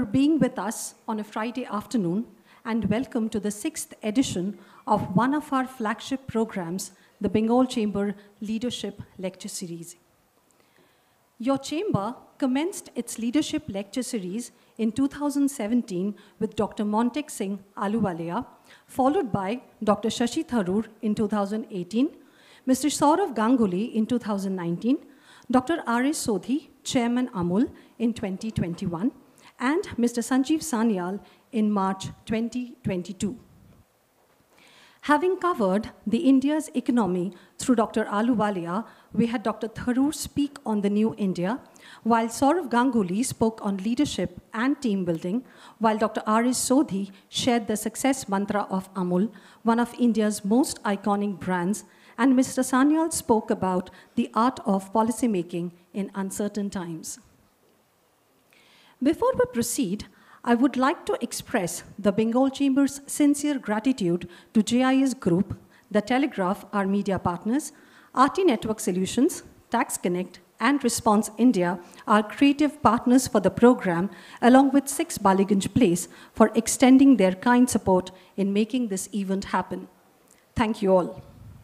for being with us on a Friday afternoon, and welcome to the 6th edition of one of our flagship programs, the Bengal Chamber Leadership Lecture Series. Your chamber commenced its leadership lecture series in 2017 with Dr. Montek Singh Ahluwalia, followed by Dr. Shashi Tharoor in 2018, Mr. Saurav Ganguly in 2019, Dr. R.S. Sodhi, Chairman AMUL in 2021, and Mr. Sanjeev Sanyal in March 2022. Having covered the India's economy through Dr. Ahluwalia, we had Dr. Tharoor speak on the new India, while Saurav Ganguly spoke on leadership and team building, while Dr. R.S. Sodhi shared the success mantra of AMUL, one of India's most iconic brands, and Mr. Sanyal spoke about the art of policymaking in uncertain times. Before we proceed, I would like to express the Bengal Chamber's sincere gratitude to JIS Group, The Telegraph, our media partners, RT Network Solutions, Tax Connect, and Response India, our creative partners for the program, along with 6 Baliganj Place for extending their kind support in making this event happen. Thank you all.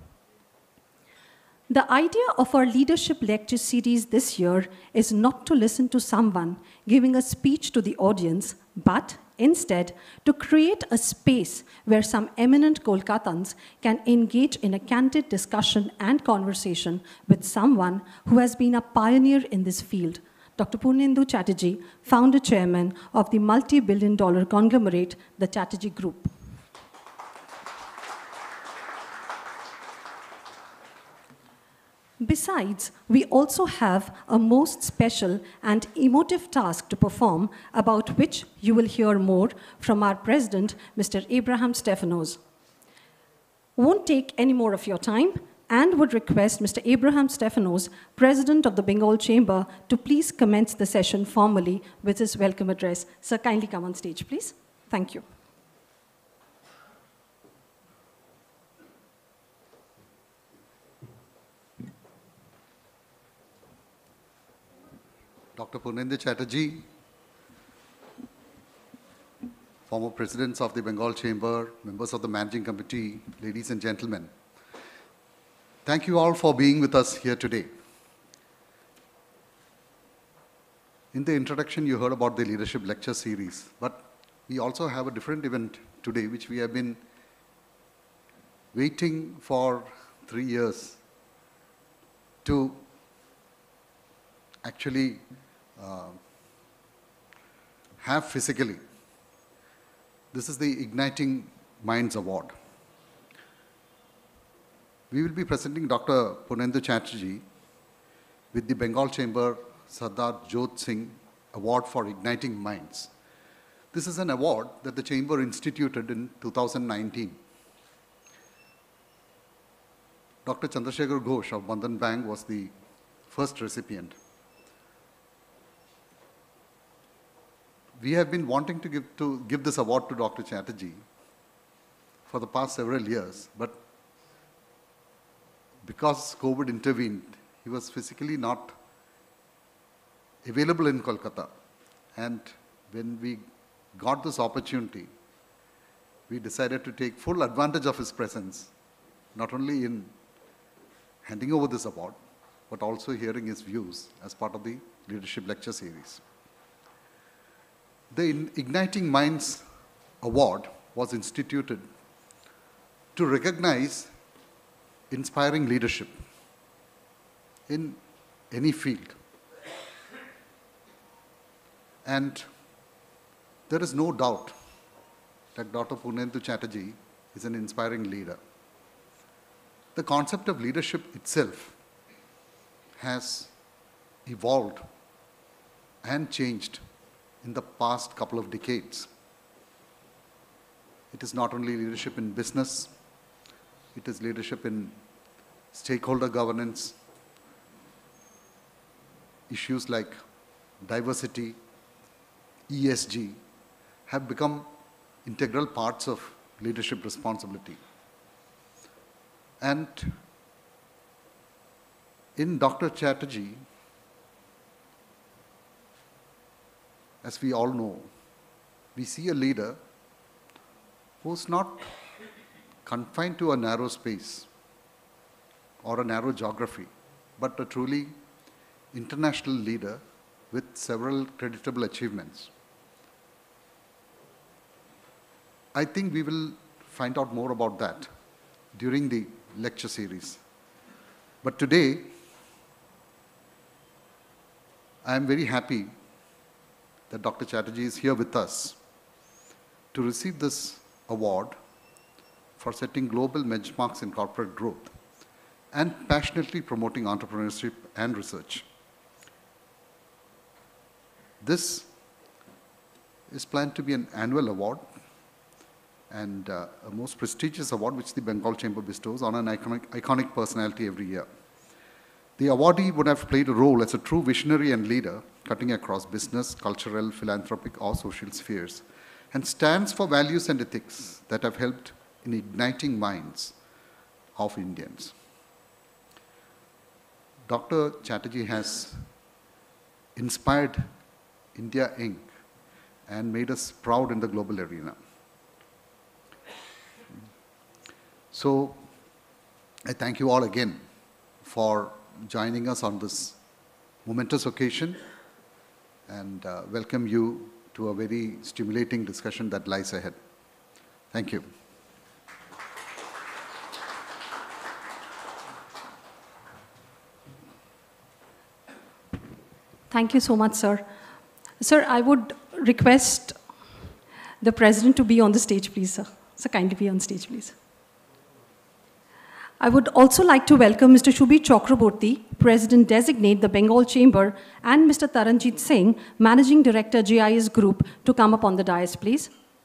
The idea of our leadership lecture series this year is not to listen to someone giving a speech to the audience, but instead to create a space where some eminent Kolkatans can engage in a candid discussion and conversation with someone who has been a pioneer in this field, Dr. Purnendu Chatterjee, founder chairman of the multi-billion-dollar conglomerate, the Chatterjee Group. Besides, we also have a most special and emotive task to perform, about which you will hear more from our president, Mr. Abraham Stefanos. Won't take any more of your time, and would request Mr. Abraham Stefanos, president of the Bengal Chamber, to please commence the session formally with his welcome address. Sir, kindly come on stage, please. Thank you. Dr. Purnendu Chatterjee, former presidents of the Bengal Chamber, members of the Managing Committee, ladies and gentlemen, thank you all for being with us here today. In the introduction, you heard about the Leadership Lecture Series, but we also have a different event today, which we have been waiting for 3 years to actually have physically. This is the Igniting Minds Award. We will be presenting Dr. Purnendu Chatterjee with the Bengal Chamber Sardar Jodh Singh Award for Igniting Minds. This is an award that the Chamber instituted in 2019. Dr. Chandrasekhar Ghosh of Bandhan Bank was the first recipient. We have been wanting to give this award to Dr. Chatterjee for the past several years, but because COVID intervened, he was physically not available in Kolkata. And when we got this opportunity, we decided to take full advantage of his presence, not only in handing over this award, but also hearing his views as part of the Leadership Lecture Series. The Igniting Minds Award was instituted to recognize inspiring leadership in any field. And there is no doubt that Dr. Purnendu Chatterjee is an inspiring leader. The concept of leadership itself has evolved and changed in the past couple of decades. It is not only leadership in business, it is leadership in stakeholder governance, issues like diversity, ESG, have become integral parts of leadership responsibility. And in Dr. Chatterjee, as we all know, we see a leader who's not confined to a narrow space or a narrow geography, but a truly international leader with several creditable achievements. I think we will find out more about that during the lecture series. But today, I am very happy that Dr. Chatterjee is here with us to receive this award for setting global benchmarks in corporate growth and passionately promoting entrepreneurship and research. This is planned to be an annual award and a most prestigious award which the Bengal Chamber bestows on an iconic personality every year. The awardee would have played a role as a true visionary and leader, cutting across business, cultural, philanthropic, or social spheres, and stands for values and ethics that have helped in igniting minds of Indians. Dr. Chatterjee has inspired India Inc. and made us proud in the global arena. So, I thank you all again for joining us on this momentous occasion and welcome you to a very stimulating discussion that lies ahead. Thank you. Thank you so much, sir. Sir, I would request the President to be on the stage, please, sir. So kindly be on stage, please. I would also like to welcome Mr. Shubhi Chakraborty, President-Designate, the Bengal Chamber, and Mr. Taranjit Singh, Managing Director, GIS Group, to come up on the dais, please.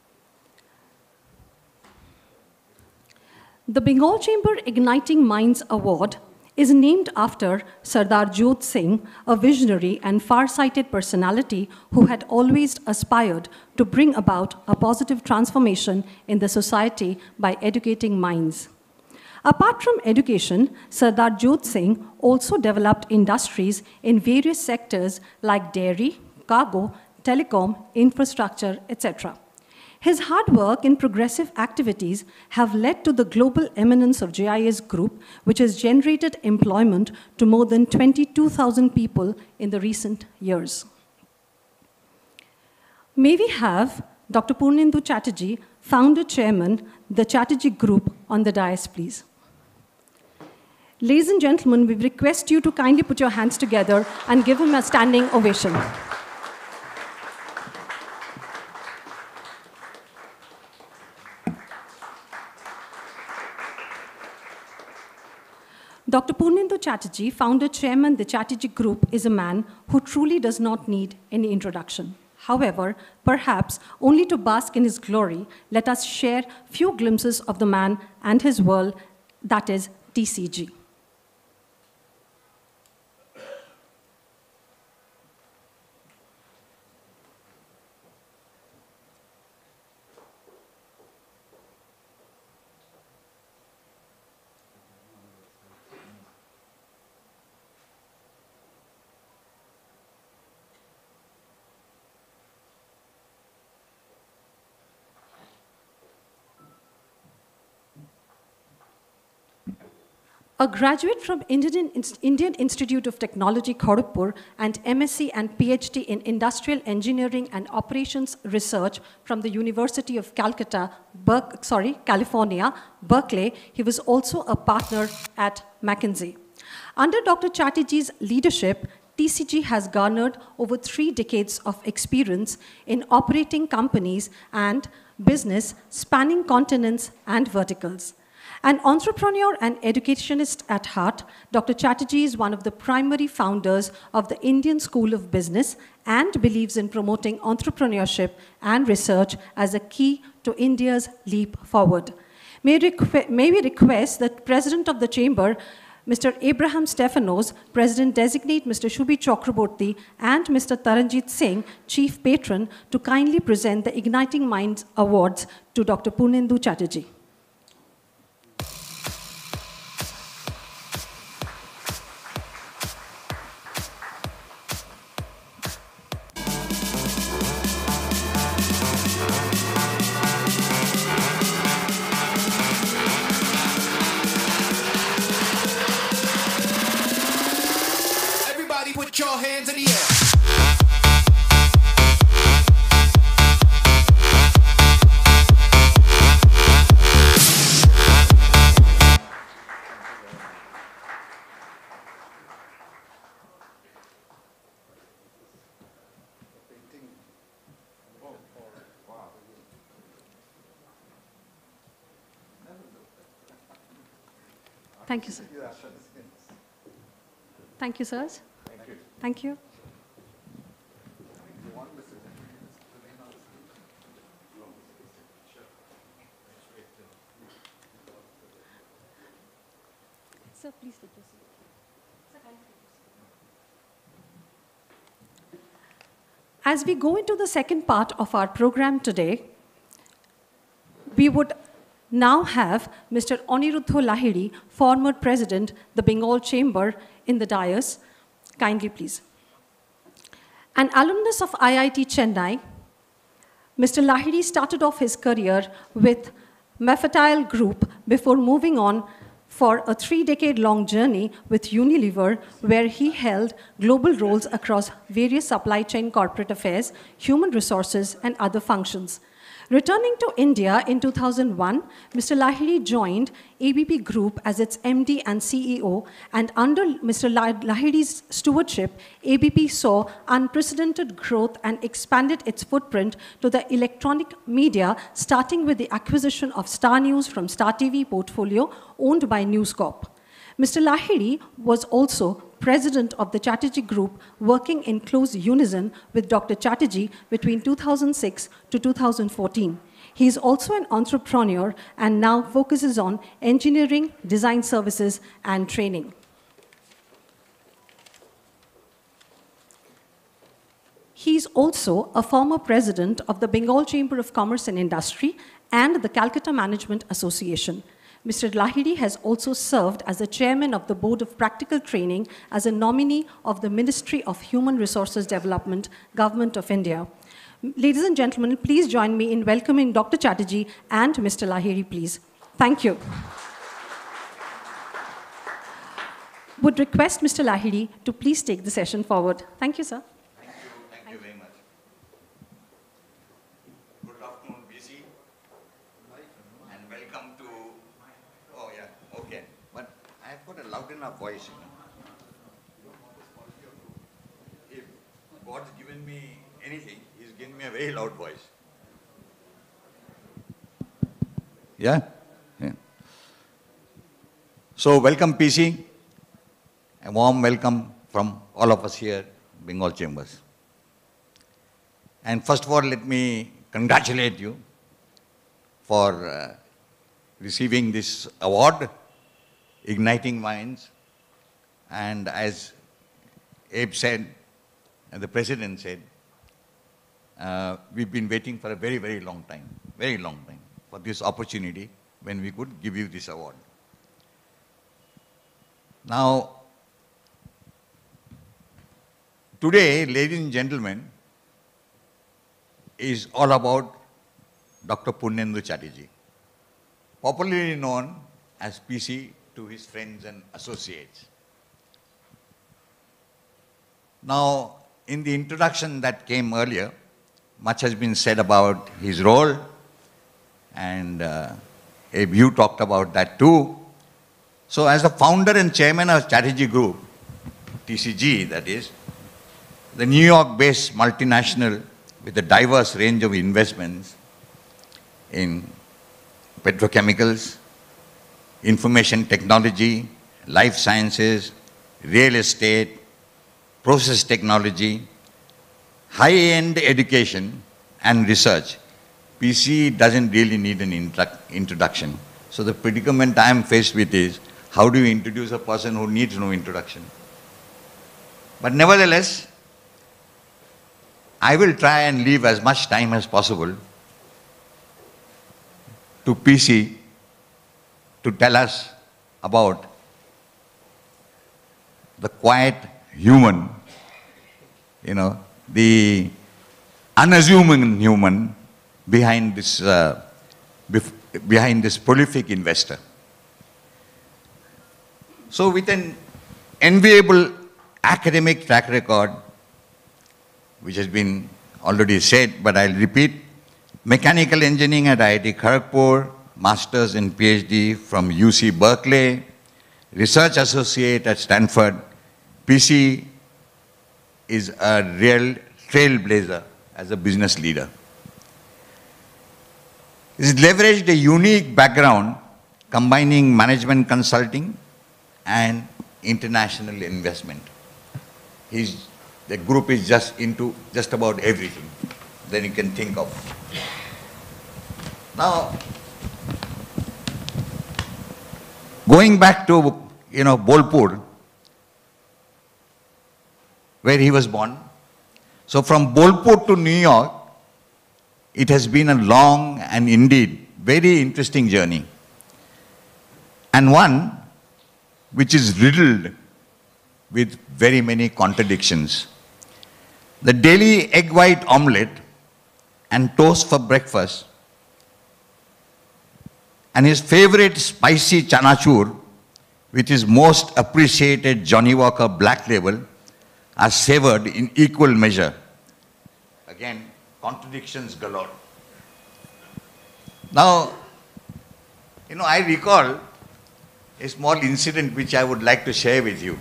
The Bengal Chamber Igniting Minds Award is named after Sardar Jodh Singh, a visionary and far-sighted personality who had always aspired to bring about a positive transformation in the society by educating minds. Apart from education, Sardar Jodh Singh also developed industries in various sectors like dairy, cargo, telecom, infrastructure, etc. His hard work in progressive activities have led to the global eminence of GIS Group, which has generated employment to more than 22,000 people in the recent years. May we have Dr. Purnendu Chatterjee, founder chairman, the Chatterjee Group, on the dais, please. Ladies and gentlemen, we request you to kindly put your hands together and give him a standing ovation. Dr. Purnendu Chatterjee, founder chairman, the Chatterjee Group, is a man who truly does not need any introduction. However, perhaps only to bask in his glory, let us share few glimpses of the man and his world, that is TCG. A graduate from Indian Institute of Technology, Kharagpur, and MSc and PhD in Industrial Engineering and Operations Research from the University of Calcutta, California, Berkeley, he was also a partner at McKinsey. Under Dr. Chatterjee's leadership, TCG has garnered over 3 decades of experience in operating companies and business spanning continents and verticals. An entrepreneur and educationist at heart, Dr. Chatterjee is one of the primary founders of the Indian School of Business and believes in promoting entrepreneurship and research as a key to India's leap forward. May we request the President of the Chamber, Mr. Abraham Stefanos, President-Designate Mr. Shubhi Chakraborty, and Mr. Taranjit Singh, Chief Patron, to kindly present the Igniting Minds Awards to Dr. Purnendu Chatterjee. Put your hands in the air. Thank you, sir. Thank you, sirs. Thank you. Thank you. Sir, please take your seat. Sir, kindly take your seat. As we go into the second part of our program today, we would now have Mr. Aniruddha Lahiri, former president, the Bengal Chamber, in the dais. Kindly, please. An alumnus of IIT Chennai, Mr. Lahiri started off his career with Mafetile Group before moving on for a 3-decade-long journey with Unilever, where he held global roles across various supply chain corporate affairs, human resources, and other functions. Returning to India in 2001, Mr. Lahiri joined ABP Group as its MD and CEO, and under Mr. Lahiri's stewardship, ABP saw unprecedented growth and expanded its footprint to the electronic media, starting with the acquisition of Star News from Star TV portfolio owned by News Corp. Mr. Lahiri was also president of the Chatterjee Group, working in close unison with Dr. Chatterjee between 2006 to 2014. He is also an entrepreneur and now focuses on engineering, design services, and training. He is also a former president of the Bengal Chamber of Commerce and Industry and the Calcutta Management Association. Mr. Lahiri has also served as the chairman of the Board of Practical Training as a nominee of the Ministry of Human Resources Development, Government of India. Ladies and gentlemen, please join me in welcoming Dr. Chatterjee and Mr. Lahiri, please. Thank you. Would request Mr. Lahiri to please take the session forward. Thank you, sir. Thank you very much. Good afternoon, BC, and welcome to, oh yeah, okay. But I've got a loud enough voice, If God's given me anything, He's given me a very loud voice. Yeah? Yeah. So welcome, PC. A warm welcome from all of us here, Bengal Chambers. And first of all, let me congratulate you for receiving this award, Igniting Minds. And as Abe said, and the President said, we've been waiting for a very, very long time, for this opportunity when we could give you this award. Now, today, ladies and gentlemen, is all about Dr. Purnendu Chatterjee, popularly known as PC to his friends and associates. Now, in the introduction that came earlier, much has been said about his role, and Abe, you talked about that too. So as the founder and chairman of Chatterjee Group, TCG that is, the New York-based multinational with a diverse range of investments in petrochemicals, information technology, life sciences, real estate, process technology, high-end education and research. PC doesn't really need an introduction. So the predicament I am faced with is, how do you introduce a person who needs no introduction? But nevertheless, I will try and leave as much time as possible to PC to tell us about the quiet human, the unassuming human behind this prolific investor. So with an enviable academic track record, which has been already said, but I'll repeat. Mechanical engineering at IIT Kharagpur, master's and PhD from UC Berkeley, research associate at Stanford. PC is a real trailblazer as a business leader. He's leveraged a unique background combining management consulting and international investment. The group is just into just about everything that you can think of. Now, going back to, Bolpur, where he was born. So from Bolpur to New York, it has been a long and indeed very interesting journey. And one which is riddled with very many contradictions. The daily egg white omelette and toast for breakfast, and his favorite spicy chanachur, with his most appreciated Johnny Walker Black Label, are savored in equal measure. Again, contradictions galore. Now, I recall a small incident which I would like to share with you.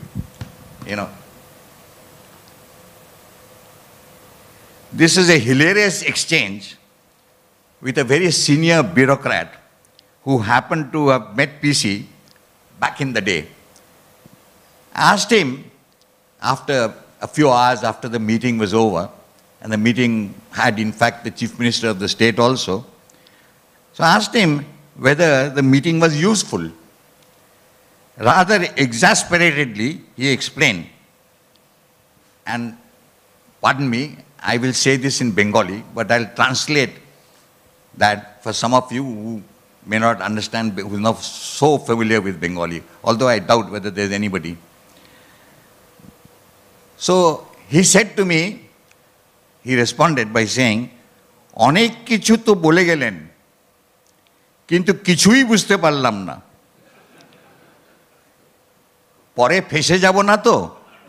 This is a hilarious exchange with a very senior bureaucrat who happened to have met PC back in the day. I asked him, after a few hours after the meeting was over, and the meeting had in fact the Chief Minister of the state also, so I asked him whether the meeting was useful. Rather exasperatedly, he explained, and pardon me, I will say this in Bengali, but I'll translate that for some of you who may not understand, who are not so familiar with Bengali, although I doubt whether there's anybody. So he said to me, he responded by saying, "Onek kichu to bole gelen, kintu kichui bujhte parlam na. Pore phese jabo na to."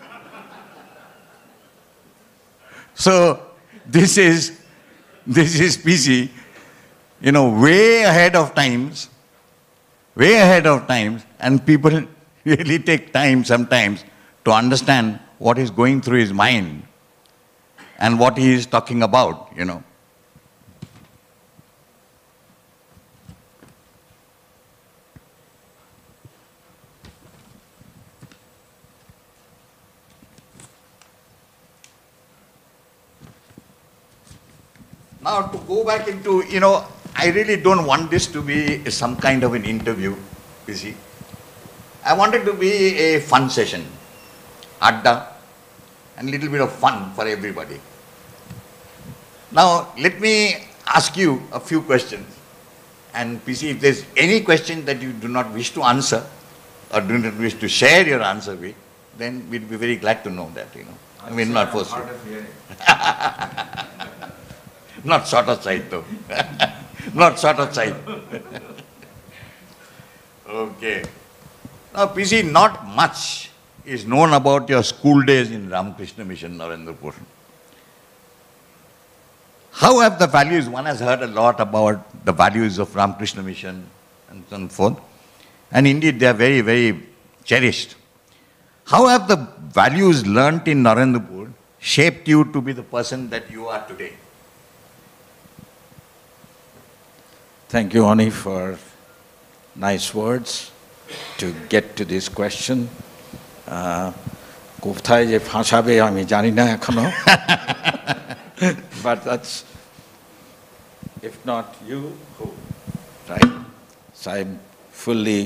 So this is PC, way ahead of times, and people really take time sometimes to understand what is going through his mind and what he is talking about, Now to go back into, I really don't want this to be some kind of an interview, you see. I want it to be a fun session, adda, and a little bit of fun for everybody. Now let me ask you a few questions, and PC, if there's any question that you do not wish to answer, or do not wish to share your answer with, then we'd be very glad to know that, I mean, not force you. Not sort of side though. Not sort of side. Okay. Now PC, not much is known about your school days in Ramakrishna Mission, Narendrapur. How have the values, one has heard a lot about the values of Ramakrishna Mission and so on and forth, and indeed they are very, very cherished. How have the values learnt in Narendrapur shaped you to be the person that you are today? Thank you, Ani, for nice words to get to this question. কোথায় যে ফাঁসাবে আমি জানি না এখনো, but that's, if not you, who, right? So I'm fully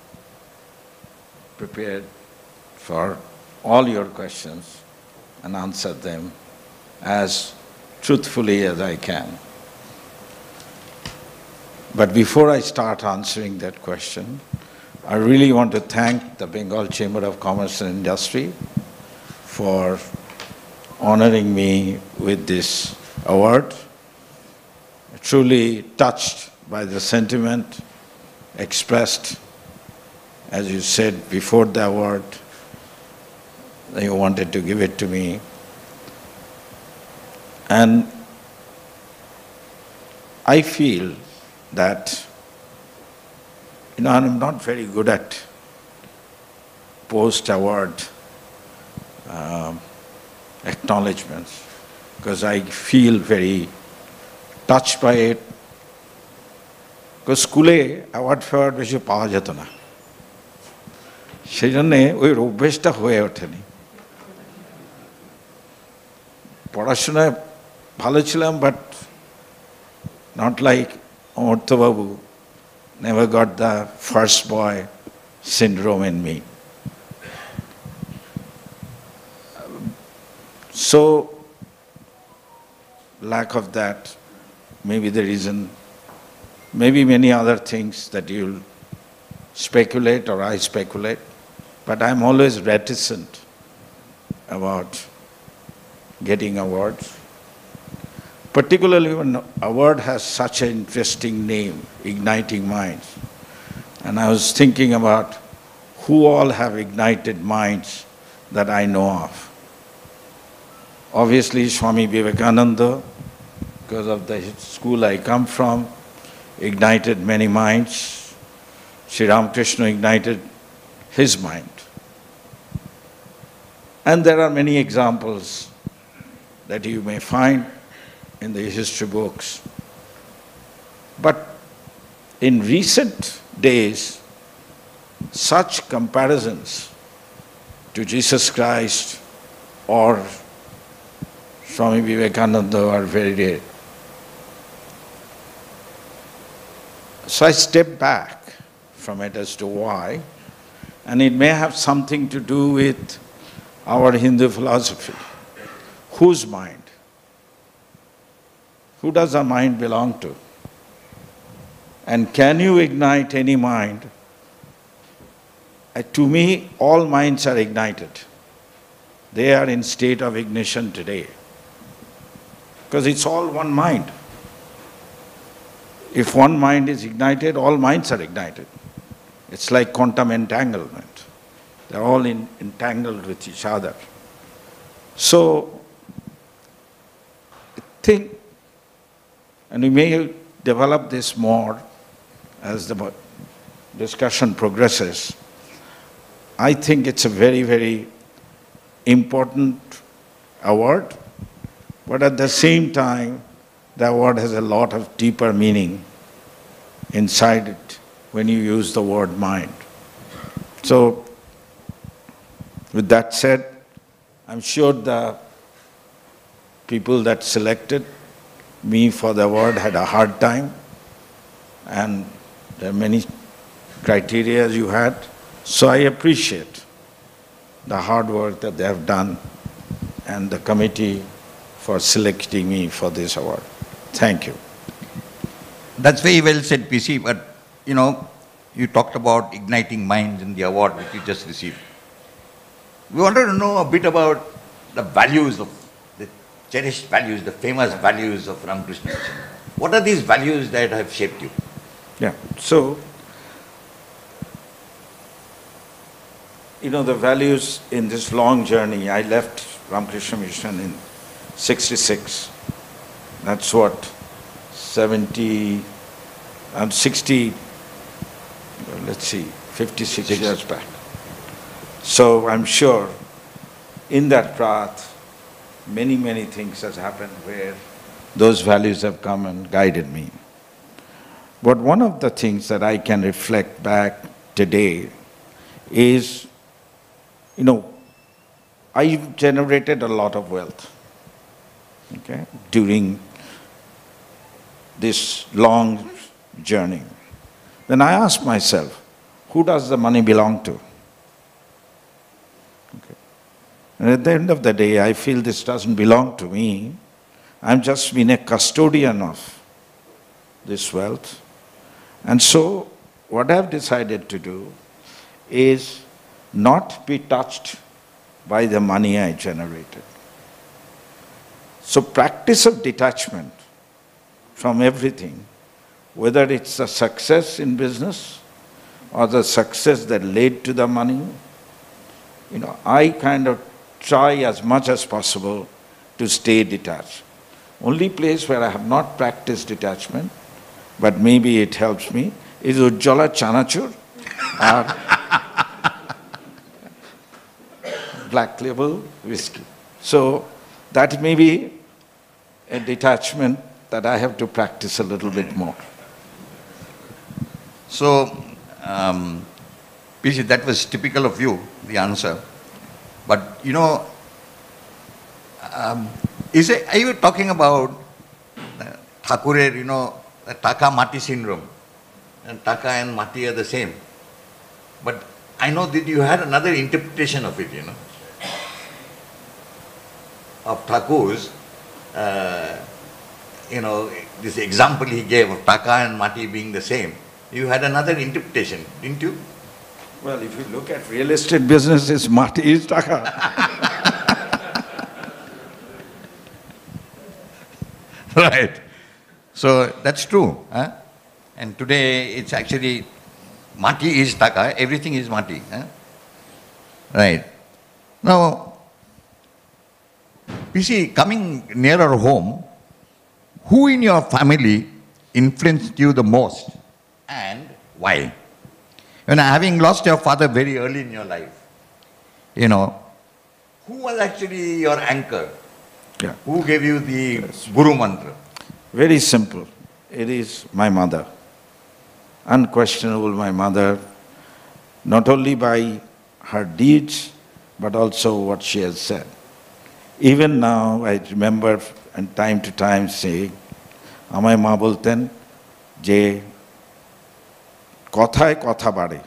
prepared for all your questions and answer them as truthfully as I can. But before I start answering that question, I really want to thank the Bengal Chamber of Commerce and Industry for honoring me with this award. Truly touched by the sentiment expressed, as you said, before the award, They wanted to give it to me. And I feel that, I'm not very good at post-award acknowledgements, because I feel very touched by it. Because স্কুলে award ফেওয়ার্ড বেশি পাওয়া যেত না, সেই জন্যে ওই অভ্যেসটা হয়ে ওঠেনি। পড়াশোনায় ভালো ছিলাম, but not like Amartya Babu, never got the first boy syndrome in me. So, lack of that may be the reason, maybe many other things that you'll speculate or I speculate, but I'm always reticent about getting awards. Particularly when an award has such an interesting name, Igniting Minds. And I was thinking about who all have ignited minds that I know of. Obviously, Swami Vivekananda, because of the school I come from, ignited many minds. Sri Ramakrishna ignited his mind. And there are many examples that you may find in the history books. But in recent days, such comparisons to Jesus Christ or Swami Vivekananda are very rare. So I step back from it as to why, and it may have something to do with our Hindu philosophy. Whose mind? Who does our mind belong to? And can you ignite any mind? To me, all minds are ignited. They are in state of ignition today. Because it's all one mind. If one mind is ignited, all minds are ignited. It's like quantum entanglement. They're all entangled with each other. So, think, and we may develop this more as the discussion progresses. I think it's a very, very important award, but at the same time, the award has a lot of deeper meaning inside it when you use the word mind. So, with that said, I'm sure the people that selected me for the award had a hard time, and there are many criteria you had. So I appreciate the hard work that they have done and the committee for selecting me for this award. Thank you. That's very well said, PC, but you talked about igniting minds in the award which you just received. We wanted to know a bit about the values, the cherished values, the famous values of Ramakrishna Mission. What are these values that have shaped you? Yeah, so, the values in this long journey, I left Ramakrishna Mission in 66. That's what, 56 years back. So I'm sure in that path, many, many things has happened where those values have come and guided me. But one of the things that I can reflect back today is, I generated a lot of wealth, okay, during this long journey. Then I asked myself, who does the money belong to? Okay. And at the end of the day, I feel this doesn't belong to me. I'm just been a custodian of this wealth. And so, what I've decided to do is not be touched by the money I generated. So, practice of detachment from everything, whether it's the success in business or the success that led to the money, I kind of try as much as possible to stay detached. Only place where I have not practiced detachment, but maybe it helps me, is Ujjwala Chanachur or Black Label whiskey. So that may be a detachment that I have to practice a little bit more. So, PC, that was typical of you, the answer. But, you know, are you talking about Thakurer, you know, the Taka-Mati syndrome? And Taka and Mati are the same. But I know that you had another interpretation of it, you know, of Thakur's, you know, this example he gave of Taka and Mati being the same. You had another interpretation, didn't you? Well, if you look at real estate businesses, Mati is Taka. Right. So that's true. Huh? And today it's actually Mati is Taka, everything is Mati. Huh? Right. Now, you see, coming nearer home, who in your family influenced you the most and why? When having lost your father very early in your life, you know, who was actually your anchor? Yeah. Who gave you the Guru Mantra? Very simple. It is my mother. Unquestionable, my mother, not only by her deeds, but also what she has said. Even now, I remember and time to time saying, Amay ma bolten, je kothay kotha bade.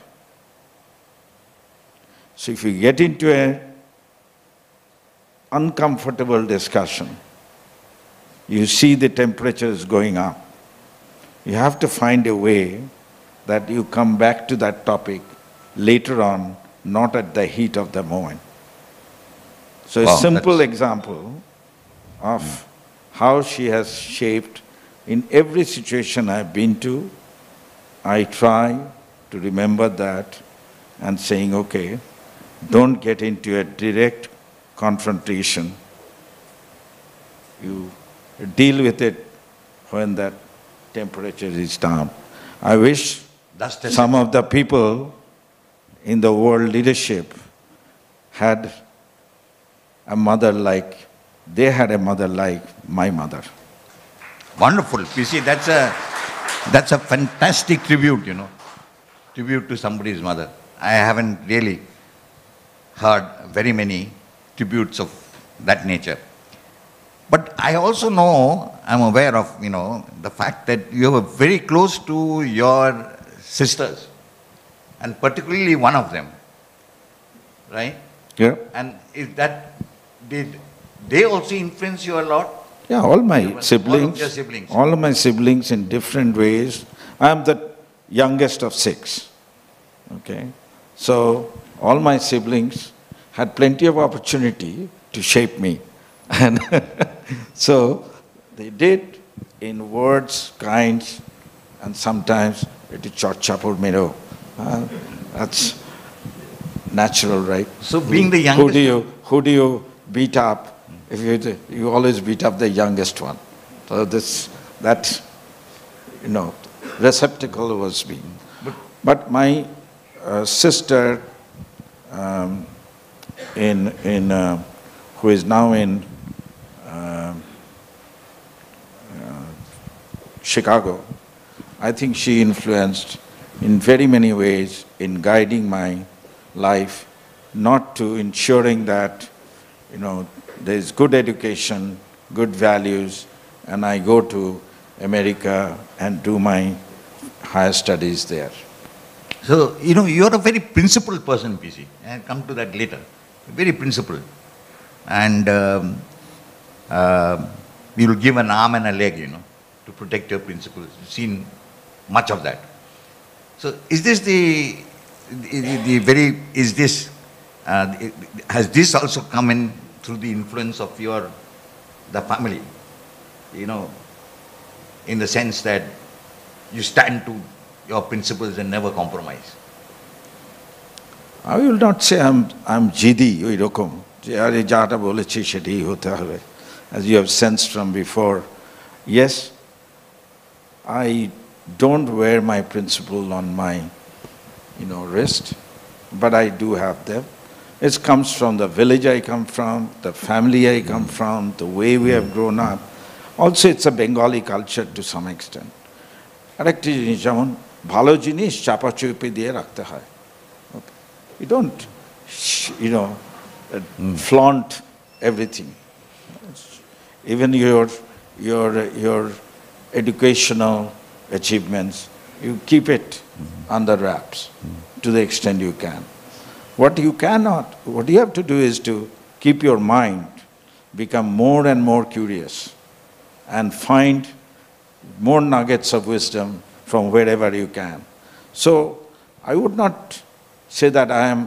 So if you get into an uncomfortable discussion, you see the temperature is going up. You have to find a way that you come back to that topic later on, not at the heat of the moment. So Wow, a simple example of how she has shaped in every situation I've been to, I try to remember that and saying, okay, don't get into a direct confrontation. You deal with it when that temperature is down. I wish some of the people in the world leadership had a mother like, they had a mother like my mother. Wonderful. You see, that's a fantastic tribute, you know, tribute to somebody's mother. I haven't really heard very many tributes of that nature. But I also know, I'm aware of, you know, the fact that you were very close to your sisters, and particularly one of them, right? Yeah. And did they also influence you a lot? Yeah, all my All of siblings, your siblings. all of my siblings in different ways. I am the youngest of 6, okay? So all my siblings had plenty of opportunity to shape me. And so they did in words, kinds, and sometimes it is chapur mero. That's natural, right? So being the youngest... Who do you beat up? If you always beat up the youngest one. So that receptacle was being. But my sister, who is now in Chicago, I think she influenced in very many ways in guiding my life, not to ensuring that, there is good education, good values, and I go to America and do my higher studies there. So, you're a very principled person, PC. I'll come to that later. Very principled. And you'll give an arm and a leg, to protect your principles. You've seen much of that. So, is this has this also come in through the influence of the family? In the sense that you stand to your principles and never compromise. I will not say I'm jidi, যে আরে যাটা বলেছি সেটাই হতে হবে, as you have sensed from before. Yes, I don't wear my principle on my wrist, but I do have them. It comes from the village I come from, the family I come from, the way we have grown up. Also, it's a Bengali culture to some extent. আরেকটি জিনিস, যেমন ভালো জিনিস চাপাচুপি দিয়ে রাখতে হয়। You don't, flaunt everything. Even your educational achievements, you keep it under wraps to the extent you can. What you have to do is to keep your mind, become more and more curious, and find more nuggets of wisdom from wherever you can. So, I would not say that I am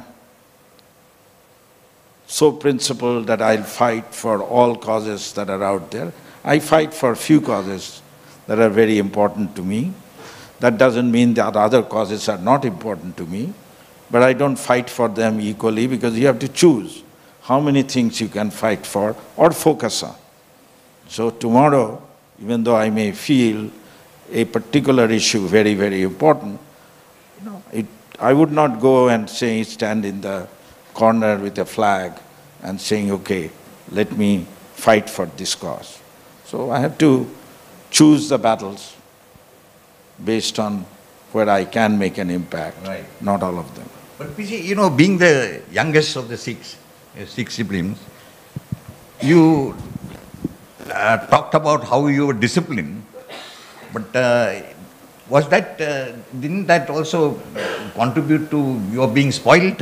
so principled that I'll fight for all causes that are out there. I fight for few causes that are very important to me. That doesn't mean that other causes are not important to me, but I don't fight for them equally, because you have to choose how many things you can fight for or focus on. So tomorrow, even though I may feel a particular issue very, very important, I would not go and stand in the corner with a flag and saying, okay, let me fight for this cause. So I have to choose the battles based on where I can make an impact, Right. not all of them. But PC, being the youngest of the six siblings, you talked about how you were disciplined, but was that, didn't that also contribute to your being spoiled?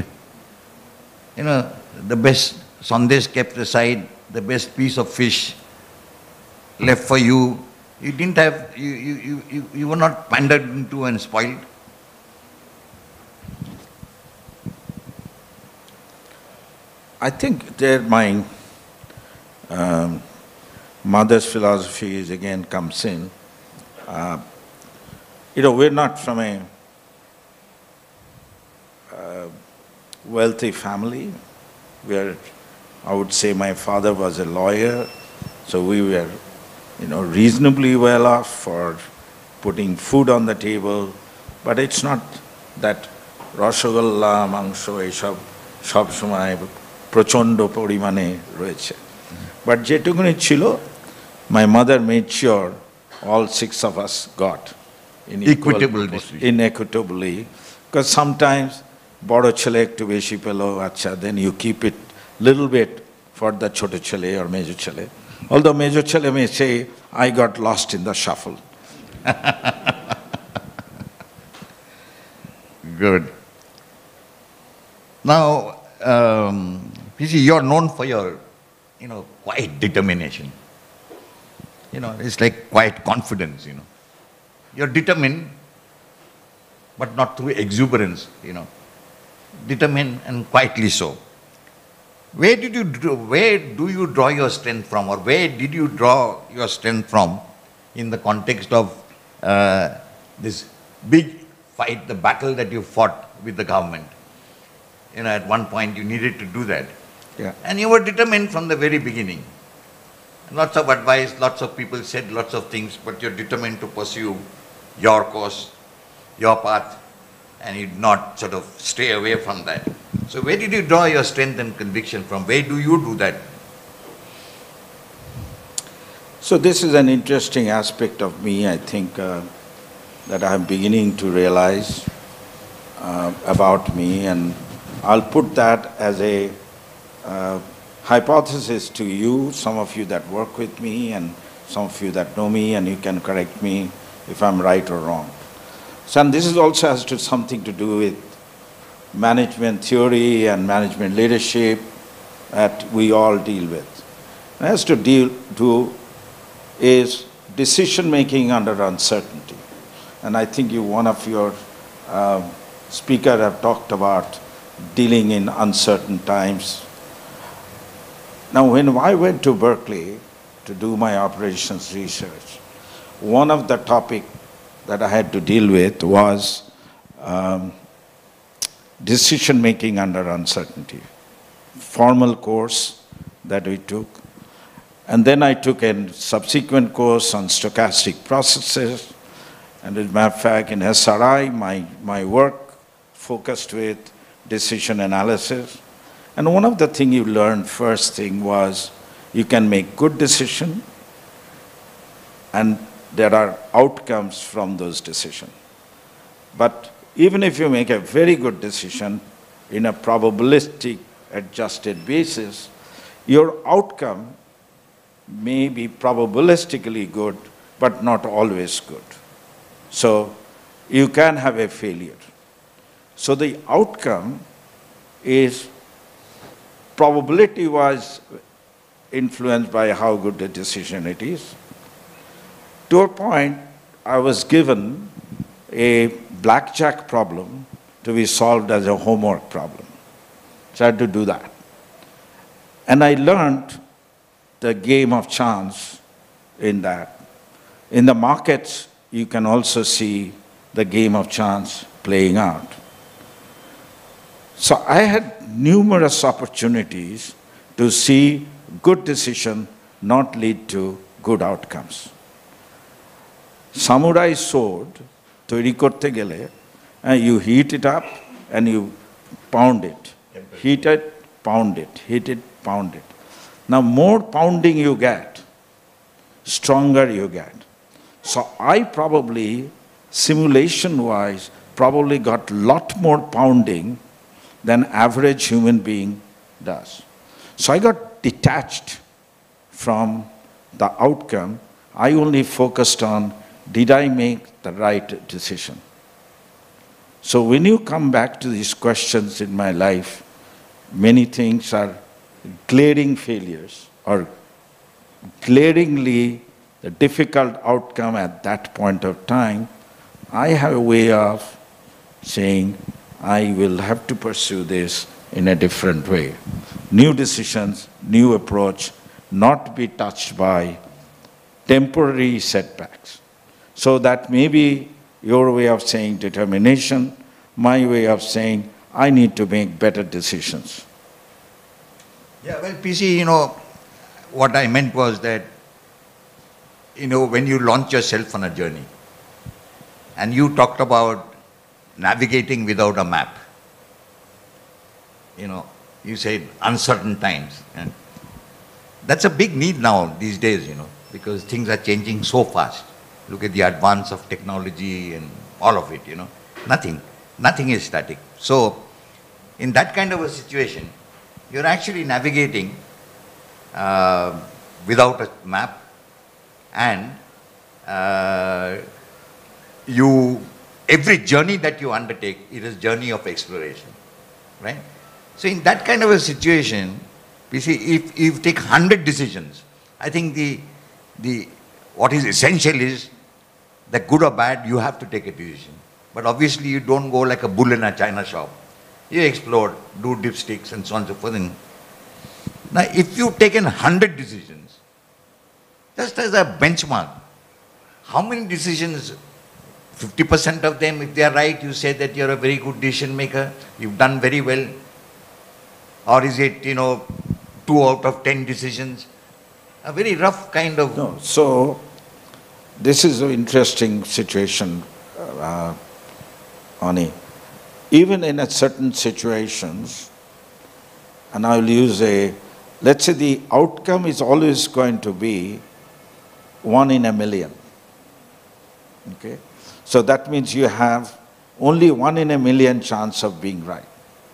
The best sandesh kept aside, the best piece of fish left for you. You didn't have, you were not pandered into and spoiled. I think there my mother's philosophy again comes in. We're not from a wealthy family. I would say my father was a lawyer, so we were, reasonably well off for putting food on the table. But it's not that rasgulla মাংস এইসব সব সময় প্রচণ্ড পরিমাণে রয়েছে। But যেটুকুনি ছিল, my mother made sure all six of us got in Equitable distribution. inequitably, because sometimes বড় ছেলে একটু বেশি পেলো, আচ্ছা, then you keep it little bit for the ছোট ছেলে or মেজো ছেলে. Although মেজো ছেলে may say, I got lost in the shuffle. Good. Now, PC, you're known for your, quiet determination. It's like quiet confidence, You're determined, but not through exuberance, Determined and quietly so. Where do you draw your strength from, or where did you draw your strength from in the context of this big fight, the battle that you fought with the government? At one point you needed to do that. Yeah. And you were determined from the very beginning. Lots of advice, lots of people said lots of things, but you're determined to pursue your course, your path, and you did not sort of stray away from that. So where did you draw your strength and conviction from? Where do you do that? So this is an interesting aspect of me, I think, that I'm beginning to realize about me, and I'll put that as a hypothesis to you, some of you that work with me and some of you that know me, and you can correct me if I'm right or wrong. So, and this is also has something to do with management theory and management leadership that we all deal with. It has to do is decision making under uncertainty. And I think one of your speakers have talked about dealing in uncertain times. Now, when I went to Berkeley to do my operations research, one of the topics that I had to deal with was decision making under uncertainty. formal course that we took. And then I took a subsequent course on stochastic processes. And as a matter of fact, in SRI, my work focused with decision analysis. And one of the things you learned first thing was you can make good decision and there are outcomes from those decisions. But even if you make a very good decision in a probabilistic adjusted basis, your outcome may be probabilistically good, but not always good. So you can have a failure. So the outcome is probability-wise influenced by how good the decision it is. To a point, I was given a blackjack problem to be solved as a homework problem. So I had to do that. And I learned the game of chance in that. In the markets, you can also see the game of chance playing out. So I had numerous opportunities to see good decision not lead to good outcomes. Samurai sword, তৈরি করতে গেলে, you heat it up and you pound it. Heat it, pound it, heat it, pound it. Now more pounding you get, stronger you get. So I probably, simulation-wise, probably got a lot more pounding than average human being does. So I got detached from the outcome. I only focused on, did I make the right decision? So when you come back to these questions in my life, many things are glaring failures or glaringly the difficult outcome at that point of time. I have a way of saying, I will have to pursue this in a different way. New decisions, new approach, not be touched by temporary setbacks. So that may be your way of saying determination, my way of saying I need to make better decisions. Yeah, well, PC, what I meant was that, when you launch yourself on a journey, and you talked about navigating without a map, you said uncertain times, and that's a big need now these days, because things are changing so fast. Look at the advance of technology and all of it, Nothing is static. So, in that kind of a situation, you're actually navigating without a map, and every journey that you undertake, it is a journey of exploration, right? So in that kind of a situation, we see if you take 100 decisions, I think what is essential is that good or bad, you have to take a decision. But obviously you don't go like a bull in a china shop. You explore, do dipsticks and so on and so forth. Now if you've taken 100 decisions, just as a benchmark, how many decisions, 50% of them, if they are right, you say that you're a very good decision maker, you've done very well? Or is it, 2 out of 10 decisions? A very rough kind of... No, so this is an interesting situation, Ani. Even in a certain situations, and I'll use let's say the outcome is always going to be 1 in a million. Okay? So that means you have only 1 in a million chance of being right.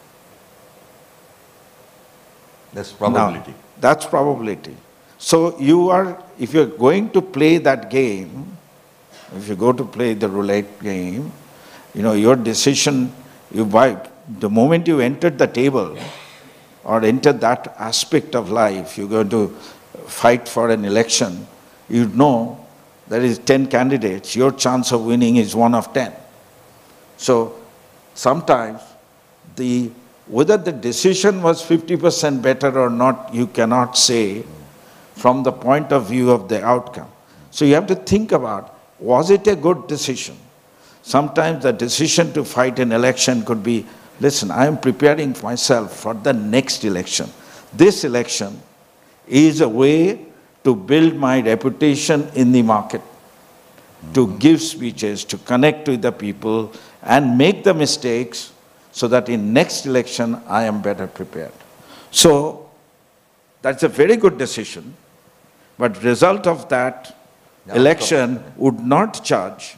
That's probability. Now, that's probability. So if you're going to play that game, if you go to play the roulette game, your decision, the moment you entered the table or entered that aspect of life, you're going to fight for an election, you know there is 10 candidates, your chance of winning is 1 of 10. So sometimes whether the decision was 50% better or not, you cannot say from the point of view of the outcome. So you have to think about, was it a good decision? Sometimes the decision to fight an election could be listen, I am preparing myself for the next election. This election is a way to build my reputation in the market, to give speeches, to connect with the people, and make the mistakes so that in next election I am better prepared. So that's a very good decision, but result of that election would not judge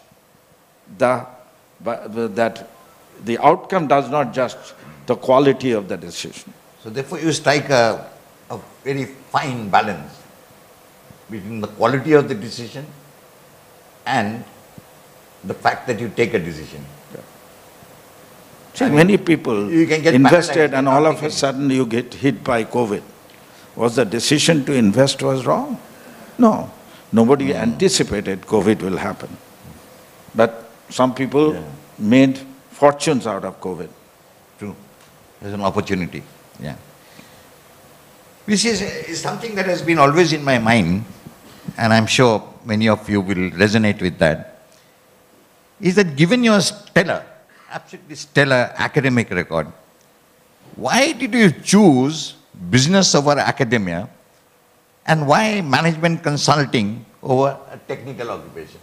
that the outcome does not judge the quality of the decision. So therefore you strike a very fine balance between the quality of the decision and the fact that you take a decision. See, many people you can get invested paralyzed and by all not of a taking. sudden you get hit by COVID. Was the decision to invest was wrong? No. Nobody anticipated COVID will happen. But some people made fortunes out of COVID. True. There's an opportunity. Yeah. This is something that has been always in my mind, and I'm sure many of you will resonate with that, is that given your stellar, absolutely stellar academic record, why did you choose business over academia, and why management consulting over a technical occupation?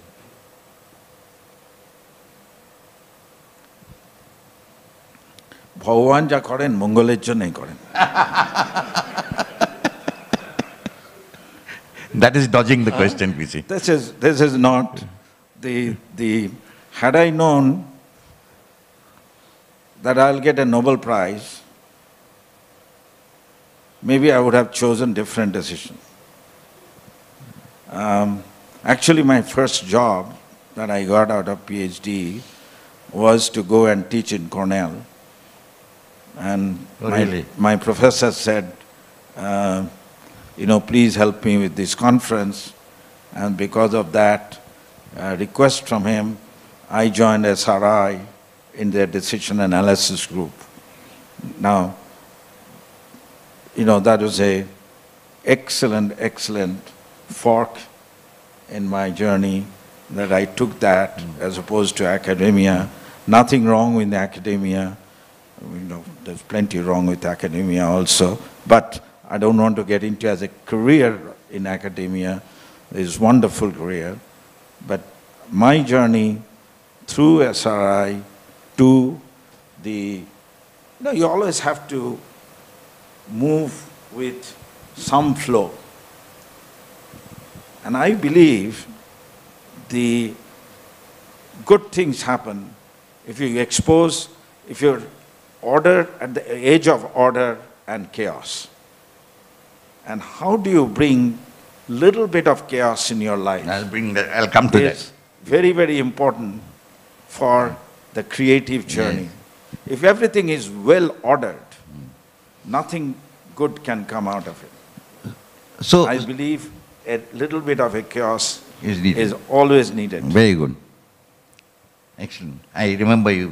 ভগবান যা করেন মঙ্গলের জন্যই করেন। That is dodging the question, PC. This is not had I known that I'll get a Nobel Prize, maybe I would have chosen different decision. Actually, my first job that I got out of PhD was to go and teach in Cornell. And my professor said, please help me with this conference. And because of that request from him, I joined SRI in their decision analysis group. Now, that was a excellent fork in my journey, that I took that as opposed to academia. Nothing wrong with academia. There's plenty wrong with academia also, but I don't want to get into as a career in academia. It's a wonderful career, but my journey through SRI to you always have to move with some flow. And I believe the good things happen if you're order at the age of order and chaos. And how do you bring little bit of chaos in your life? I'll come to that. It's very, very important for the creative journey. If everything is well ordered, nothing good can come out of it. So I believe a little bit of a chaos is always needed. Very good. Excellent. I remember you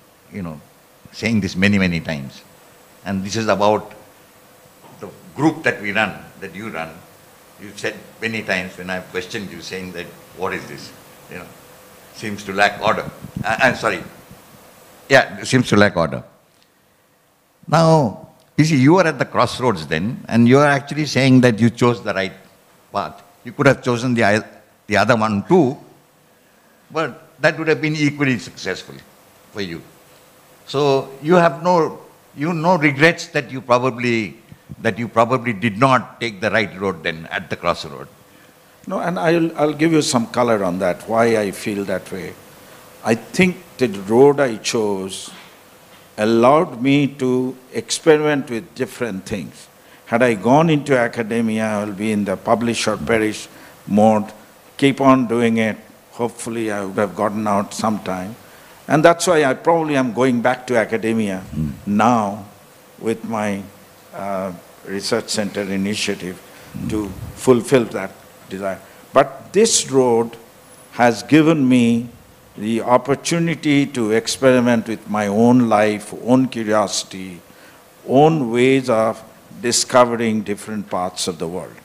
saying this many, many times. And this is about the group that we run, that you run. You said many times when I've questioned you, saying that, what is this? Seems to lack order. I'm sorry. Yeah, seems to lack order. Now, you see, you are at the crossroads then, and you are actually saying that you chose the right path. You could have chosen the other one too, but that would have been equally successful for you. So you have no regrets that you probably did not take the right road then at the crossroad. No, and I'll give you some color on that, why I feel that way. I think the road I chose allowed me to experiment with different things. Had I gone into academia, I will be in the publish or perish mode, keep on doing it. Hopefully I would have gotten out sometime. And that's why I probably am going back to academia now with my research center initiative to fulfill that desire. But this road has given me the opportunity to experiment with my own life, own curiosity, own ways of discovering different parts of the world.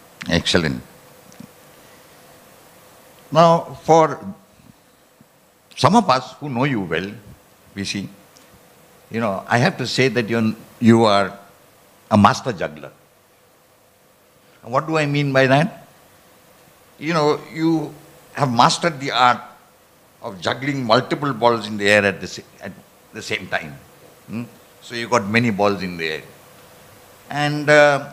Excellent. Now, for some of us who know you well, we see, I have to say that you are a master juggler. And what do I mean by that? You have mastered the art of juggling multiple balls in the air at the same time. So you got many balls in the air. And,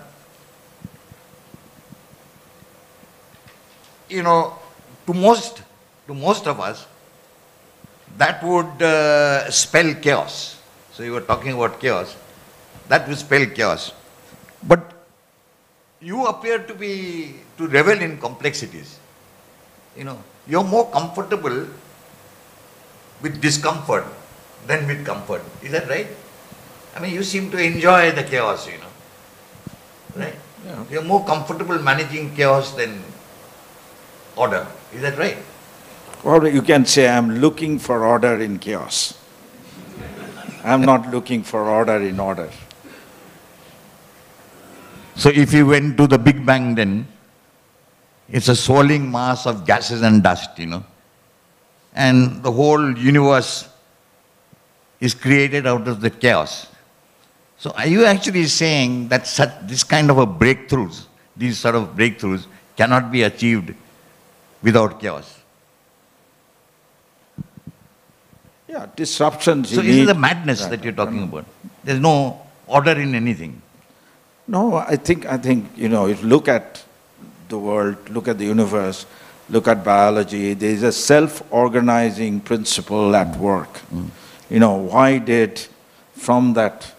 to most of us, that would spell chaos. So you were talking about chaos. That would spell chaos. But you appear to revel in complexities. You're more comfortable with discomfort than with comfort. Is that right? I mean, you seem to enjoy the chaos, Right? Yeah. You're more comfortable managing chaos than order. Is that right? Or you can say, I'm looking for order in chaos. I'm not looking for order in order. So if you went to the Big Bang, then it's a swirling mass of gases and dust, And the whole universe is created out of the chaos. So are you actually saying that this kind of these sort of breakthroughs cannot be achieved without chaos? Yeah, disruptions. So is it the madness that you're talking about? There's no order in anything. No, I think, if you look at the world, look at the universe, look at biology, there is a self-organizing principle at work. Why did, from that,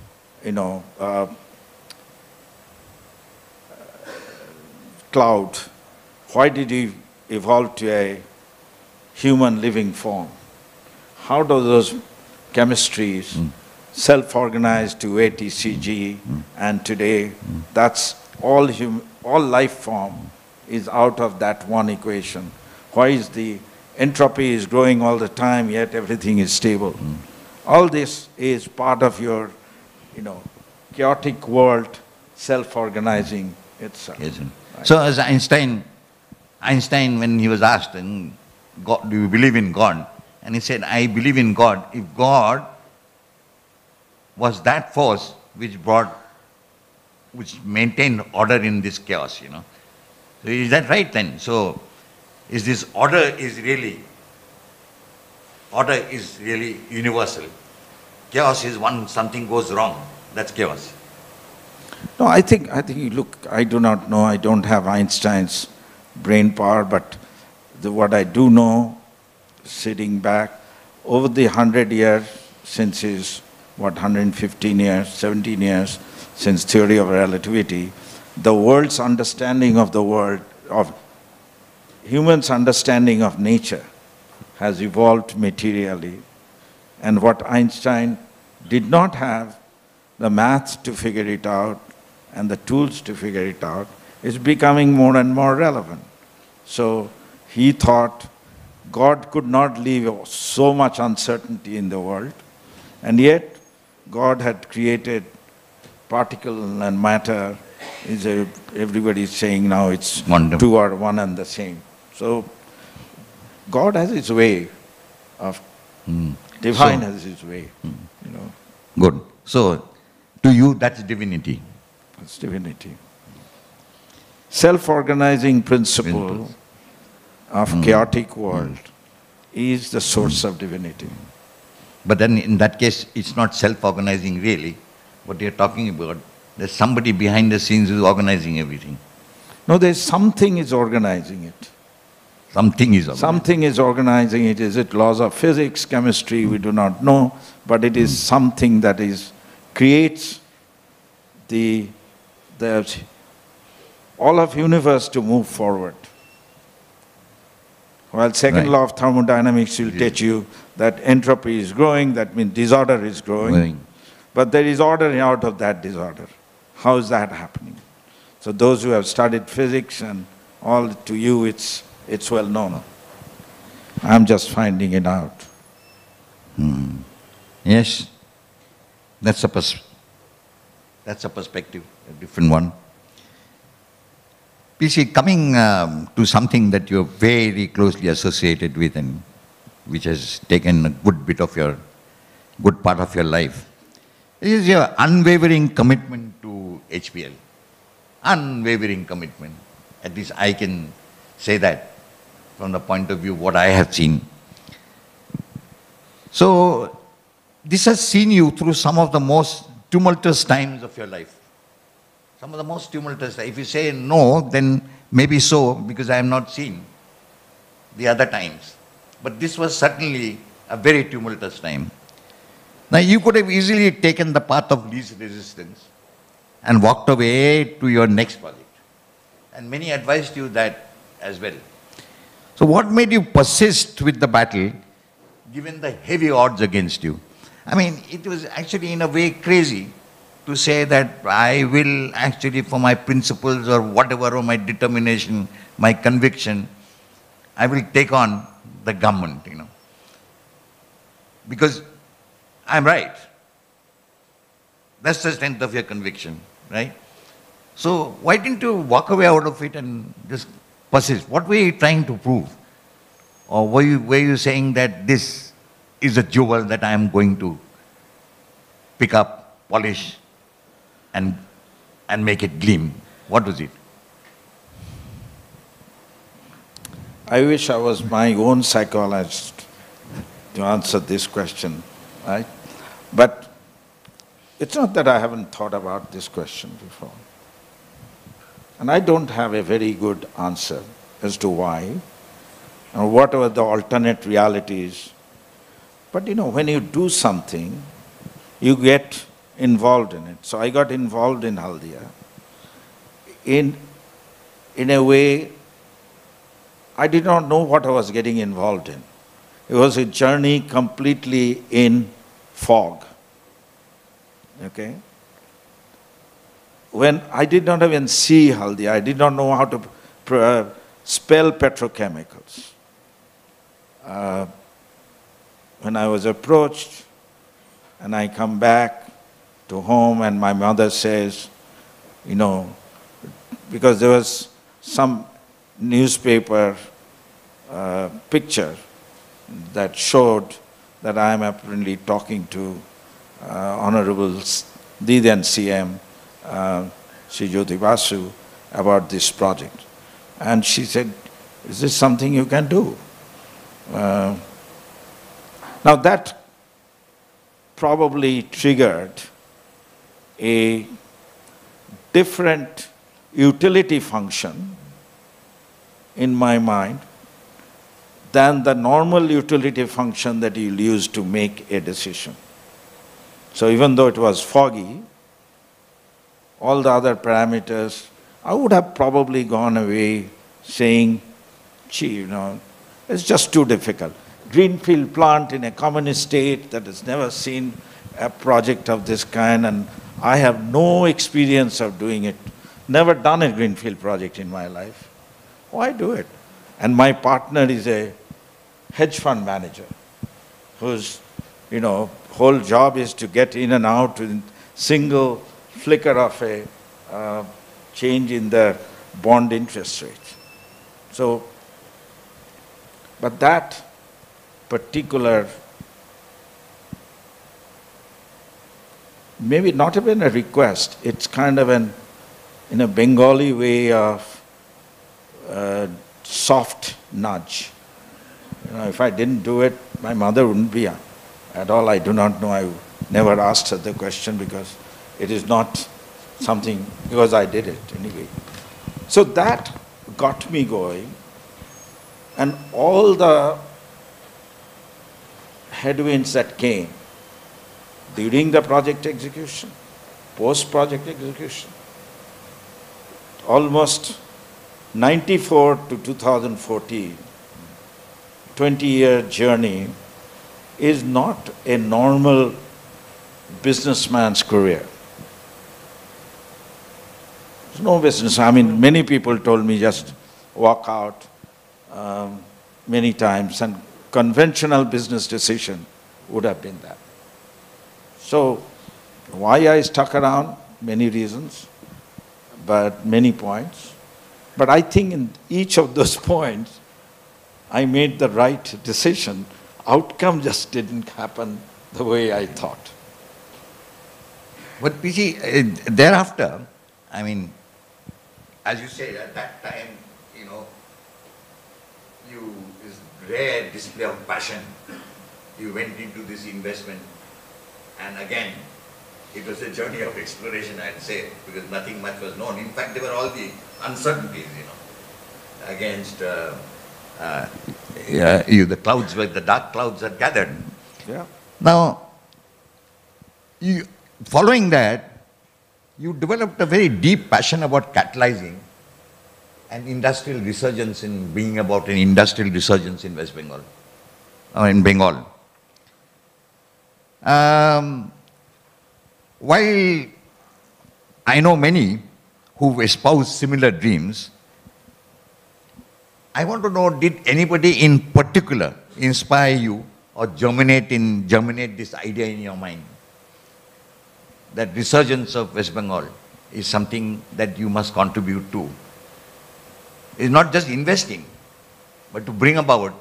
cloud, why did he evolve to a human living form? How do those chemistries self-organize to ATCG, and today that's all life form is out of that one equation. Why is the entropy is growing all the time, yet everything is stable? All this is part of your, chaotic world self-organizing itself. Yes. Right. So as Einstein, when he was asked, do you believe in God? And he said, I believe in God. If God was that force which maintained order in this chaos, So is that right then? So is this order is really universal. Chaos is when something goes wrong. That's chaos. No, I think, look, I do not know, I don't have Einstein's brain power, but what I do know, sitting back, over the 100 years since his, 115 years, 17 years, since theory of relativity, the world's understanding of the world, of humans' understanding of nature has evolved materially. And what Einstein did not have, the math to figure it out and the tools to figure it out, is becoming more and more relevant. So he thought God could not leave so much uncertainty in the world, and yet God had created particle and matter. Everybody is saying now it's Wonderful. two are one and the same. So God has his way of, divine has his way, Good. So to you, that's divinity. It's divinity. Self-organizing principle of chaotic world is the source of divinity. But then in that case, it's not self-organizing really. What you're talking about, there's somebody behind the scenes who's organizing everything. No, there's something is organizing it. Something is organizing. Something is organizing it. Is it laws of physics, chemistry? We do not know. But it is something that creates all of universe to move forward. While second law of thermodynamics will teach you that entropy is growing, that means disorder is growing. But there is order out of that disorder. How is that happening? So those who have studied physics and all, to you it's well known. I'm just finding it out. Yes, that's a perspective, a different one. You see, coming to something that you're very closely associated with, and which has taken a good bit of your, good part of your life, is your unwavering commitment to HPL. Unwavering commitment. At least I can say that from the point of view what I have seen. So this has seen you through some of the most tumultuous times of your life. Some of the most tumultuous. If you say no, then maybe so, because I have not seen the other times. But this was certainly a very tumultuous time. Now you could have easily taken the path of least resistance and walked away to your next project. And many advised you that as well. So what made you persist with the battle, given the heavy odds against you? I mean, it was actually in a way crazy to say that I will actually, for my principles or whatever, or my determination, my conviction, I will take on the government, you know. Because I'm right. That's the strength of your conviction, right? So why didn't you walk away out of it and just persist? What were you trying to prove? Or were you saying that this is a jewel that I am going to pick up, polish, and make it gleam? What was it? I wish I was my own psychologist to answer this question, right? But it's not that I haven't thought about this question before. And I don't have a very good answer as to why, or what are the alternate realities. But you know, when you do something, you get involved in it. So I got involved in Haldia in a way I did not know what I was getting involved in. It was a journey completely in fog. Okay? When I did not even see Haldia, I did not know how to spell petrochemicals. When I was approached and I come back to home and my mother says, you know, because there was some newspaper picture that showed that I am apparently talking to Honorable the then CM, Sri Jyoti Basu, about this project. And she said, is this something you can do? Now that probably triggered a different utility function in my mind than the normal utility function that you'll use to make a decision. So even though it was foggy, all the other parameters, I would have probably gone away saying, gee, you know, it's just too difficult. Greenfield plant in a communist state that has never seen a project of this kind, and I have no experience of doing it. Never done a greenfield project in my life. Why do it? And my partner is a hedge fund manager whose, you know, whole job is to get in and out in single flicker of a change in the bond interest rate. So, but that particular, maybe not even a request, it's kind of an, in a Bengali way of soft nudge. You know, if I didn't do it, my mother wouldn't be at all. I do not know. I never asked her the question because it is not something, because I did it anyway. So that got me going, and all the headwinds that came during the project execution, post-project execution, almost 94 to 2014, 20-year journey is not a normal businessman's career. There's no business. I mean, many people told me just walk out many times, and conventional business decision would have been that. So why I stuck around? Many reasons, but many points. But I think in each of those points, I made the right decision. outcome just didn't happen the way I thought. But PC, thereafter, I mean, as you said, at that time, you know, this rare display of passion, you went into this investment, and again, it was a journey of exploration, I'd say, because nothing much was known. In fact, there were all the uncertainties, you know, against the clouds, where the dark clouds had gathered. Yeah. Now, following that, you developed a very deep passion about catalyzing an industrial resurgence, in bringing about an industrial resurgence in West Bengal, or in Bengal. While I know many who espouse similar dreams, I want to know, did anybody in particular inspire you or germinate this idea in your mind that resurgence of West Bengal is something that you must contribute to? It's not just investing, but to bring about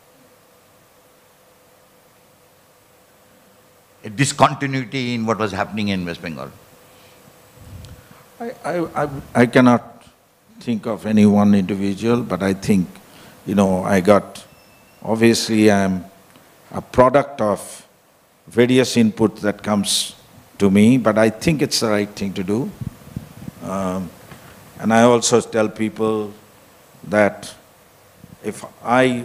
a discontinuity in what was happening in West Bengal. I cannot think of any one individual, but I think, you know, obviously I'm a product of various input that comes to me, but I think it's the right thing to do. And I also tell people that if I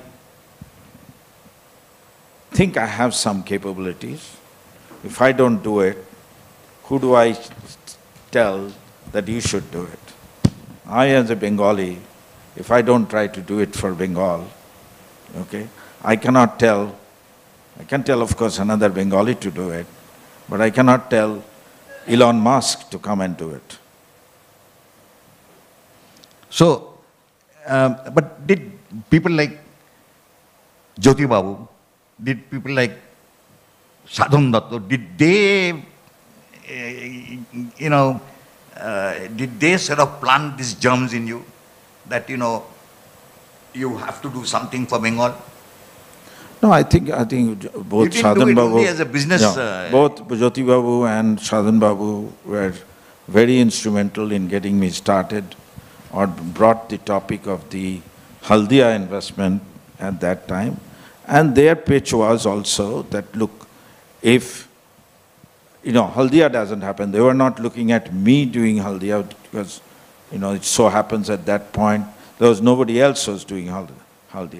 think I have some capabilities, if I don't do it, who do I tell that you should do it? I, as a Bengali, if I don't try to do it for Bengal, okay, I can tell, of course, another Bengali to do it, but I cannot tell Elon Musk to come and do it. So, but did people like Jyoti Babu, did people like Sadhan Datta, did they, did they sort of plant these germs in you that, you know, you have to do something for Bengal? No, I think both Sadhan Babu, only as a business. Both Jyoti Babu and Sadhan Babu were very instrumental in getting me started, or brought the topic of the Haldia investment at that time. And their pitch was also that, look, if, you know, Haldia doesn't happen, they were not looking at me doing Haldia because, you know, it so happens at that point there was nobody else who was doing Haldia.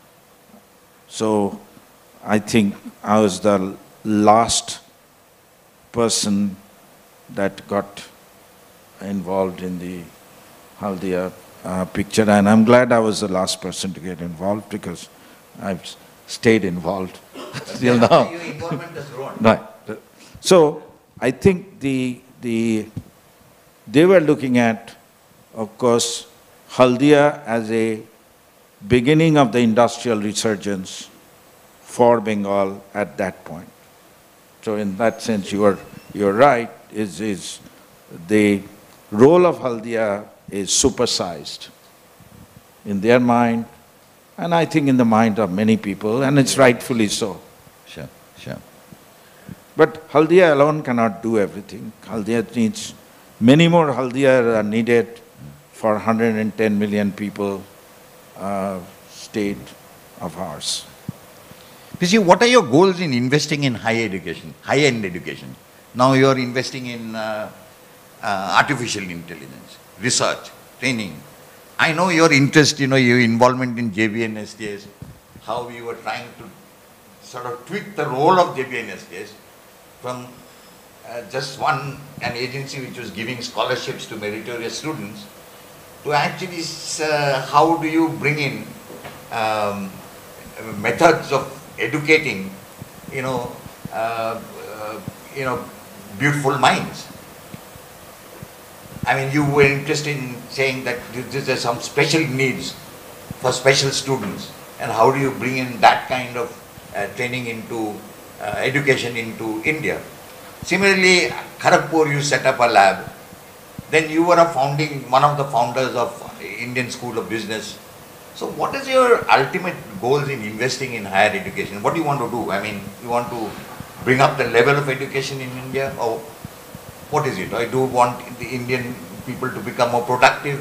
So I think I was the last person that got involved in the Haldia picture, and I'm glad I was the last person to get involved because I've stayed involved till now. Your involvement has grown. Right. So I think they were looking at, of course, Haldia as a beginning of the industrial resurgence for Bengal at that point. So in that sense, you're right. Is the role of Haldia is supersized in their mind, and I think in the mind of many people, and it's rightfully so. Sure, sure. But Haldia alone cannot do everything. Haldia needs, many more Haldia are needed for 110 million people state of ours. You see, what are your goals in investing in higher education, high-end education? Now you are investing in artificial intelligence, research, training. I know your interest, you know, your involvement in JB and STS, how you were trying to sort of tweak the role of JB and STS from just an agency which was giving scholarships to meritorious students, to actually how do you bring in methods of educating, beautiful minds. I mean, you were interested in saying that there are some special needs for special students, and how do you bring in that kind of training into education into India. Similarly, Kharagpur, you set up a lab. Then you were one of the founders of Indian School of Business, So what is your ultimate goals in investing in higher education? What do you want to do? I mean, you want to bring up the level of education in India, or what is it? I do want the Indian people to become more productive.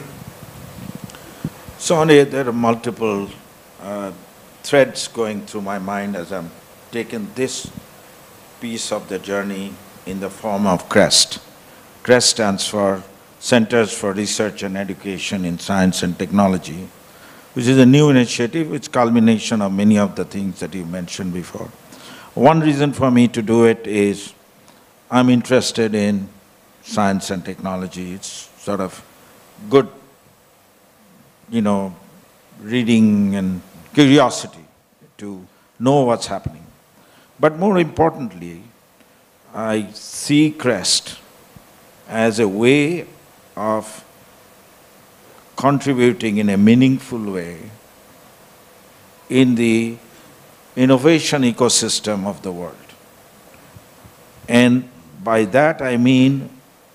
So there are multiple threads going through my mind as I'm taking this piece of the journey in the form of CREST. CREST stands for Centers for Research and Education in Science and Technology, which is a new initiative. It's culmination of many of the things that you mentioned before. One reason for me to do it is I'm interested in science and technology. It's sort of good, reading and curiosity to know what's happening. But more importantly, I see CREST as a way of contributing in a meaningful way in the innovation ecosystem of the world. And by that I mean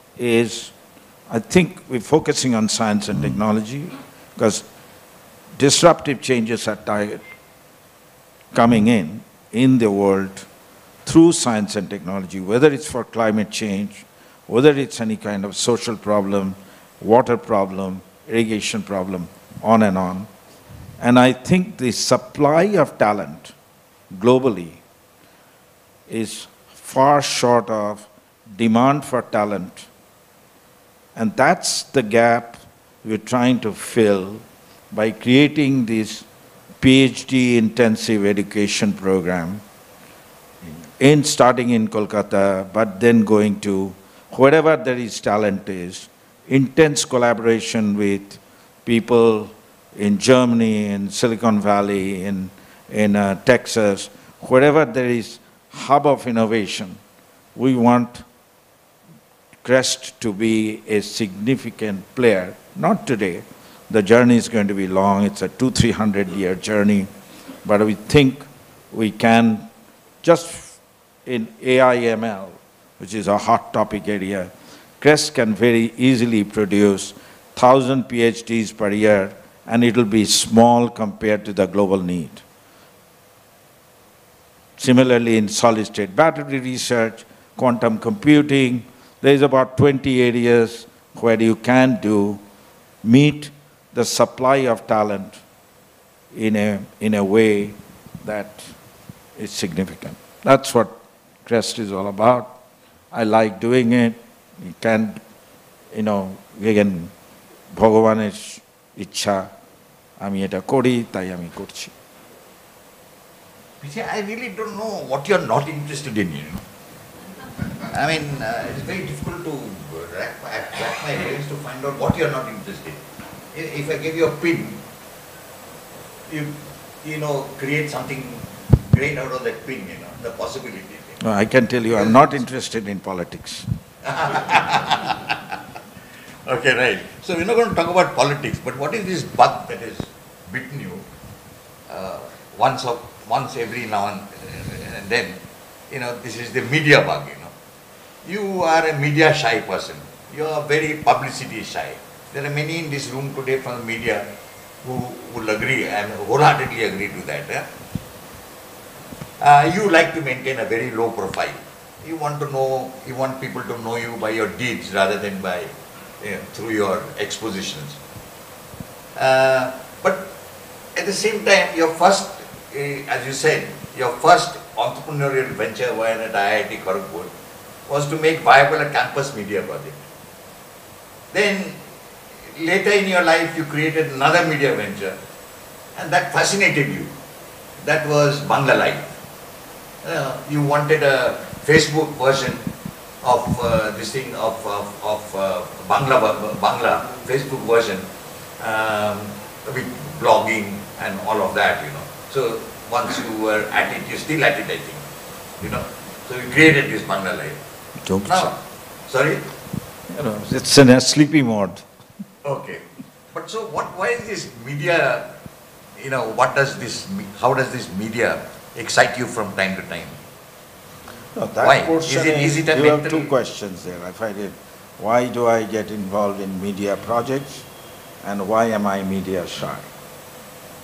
I think we're focusing on science and technology because disruptive changes are coming in the world through science and technology, whether it's for climate change, whether it's any kind of social problem, water problem, irrigation problem, on and on. And I think the supply of talent globally is far short of demand for talent. And that's the gap we're trying to fill by creating this PhD intensive education program starting in Kolkata, but then going to wherever there is talent is, intense collaboration with people in Germany, in Silicon Valley, in Texas, wherever there is hub of innovation. We want CREST to be a significant player. Not today. The journey is going to be long. It's a 200-300 year journey. But we think we can, just in AI ML, which is a hot topic area, CREST can very easily produce 1,000 PhDs per year, and it will be small compared to the global need. Similarly, in solid-state battery research, quantum computing, there is about 20 areas where you can meet the supply of talent in a way that is significant. That's what CREST is all about. I like doing it. You can, again, Bhagavan is ichha, ami eta kori, tai ami korchi. I really don't know what you're not interested in, I mean, it's very difficult to rack my brains to find out what you're not interested in. If I give you a pin, you create something great out of that pin, the possibility. No, I can tell you, I'm not interested in politics. Okay, right. So we're not going to talk about politics, but what is this bug that has bitten you once every now and then? This is the media bug, You are a media shy person. You are very publicity shy. There are many in this room today from the media who will agree and wholeheartedly agree to that. You like to maintain a very low profile. You want people to know you by your deeds rather than by through your expositions. But at the same time, your first, as you said, your first entrepreneurial venture while at IIT Kharagpur was to make viable a campus media project. Then later in your life you created another media venture and that fascinated you. That was Bangla Live. You wanted a Facebook version of this thing of Bangla Facebook version with blogging and all of that, So once you were at it, you're still at it, I think, So you created this Bangla Live. Now, sorry? It's in a sleepy mode. Okay. But so why is this media, how does this media excite you from time to time? No, that why? Portion is it a you mental... have two questions there. I find it, why do I get involved in media projects and why am I media shy?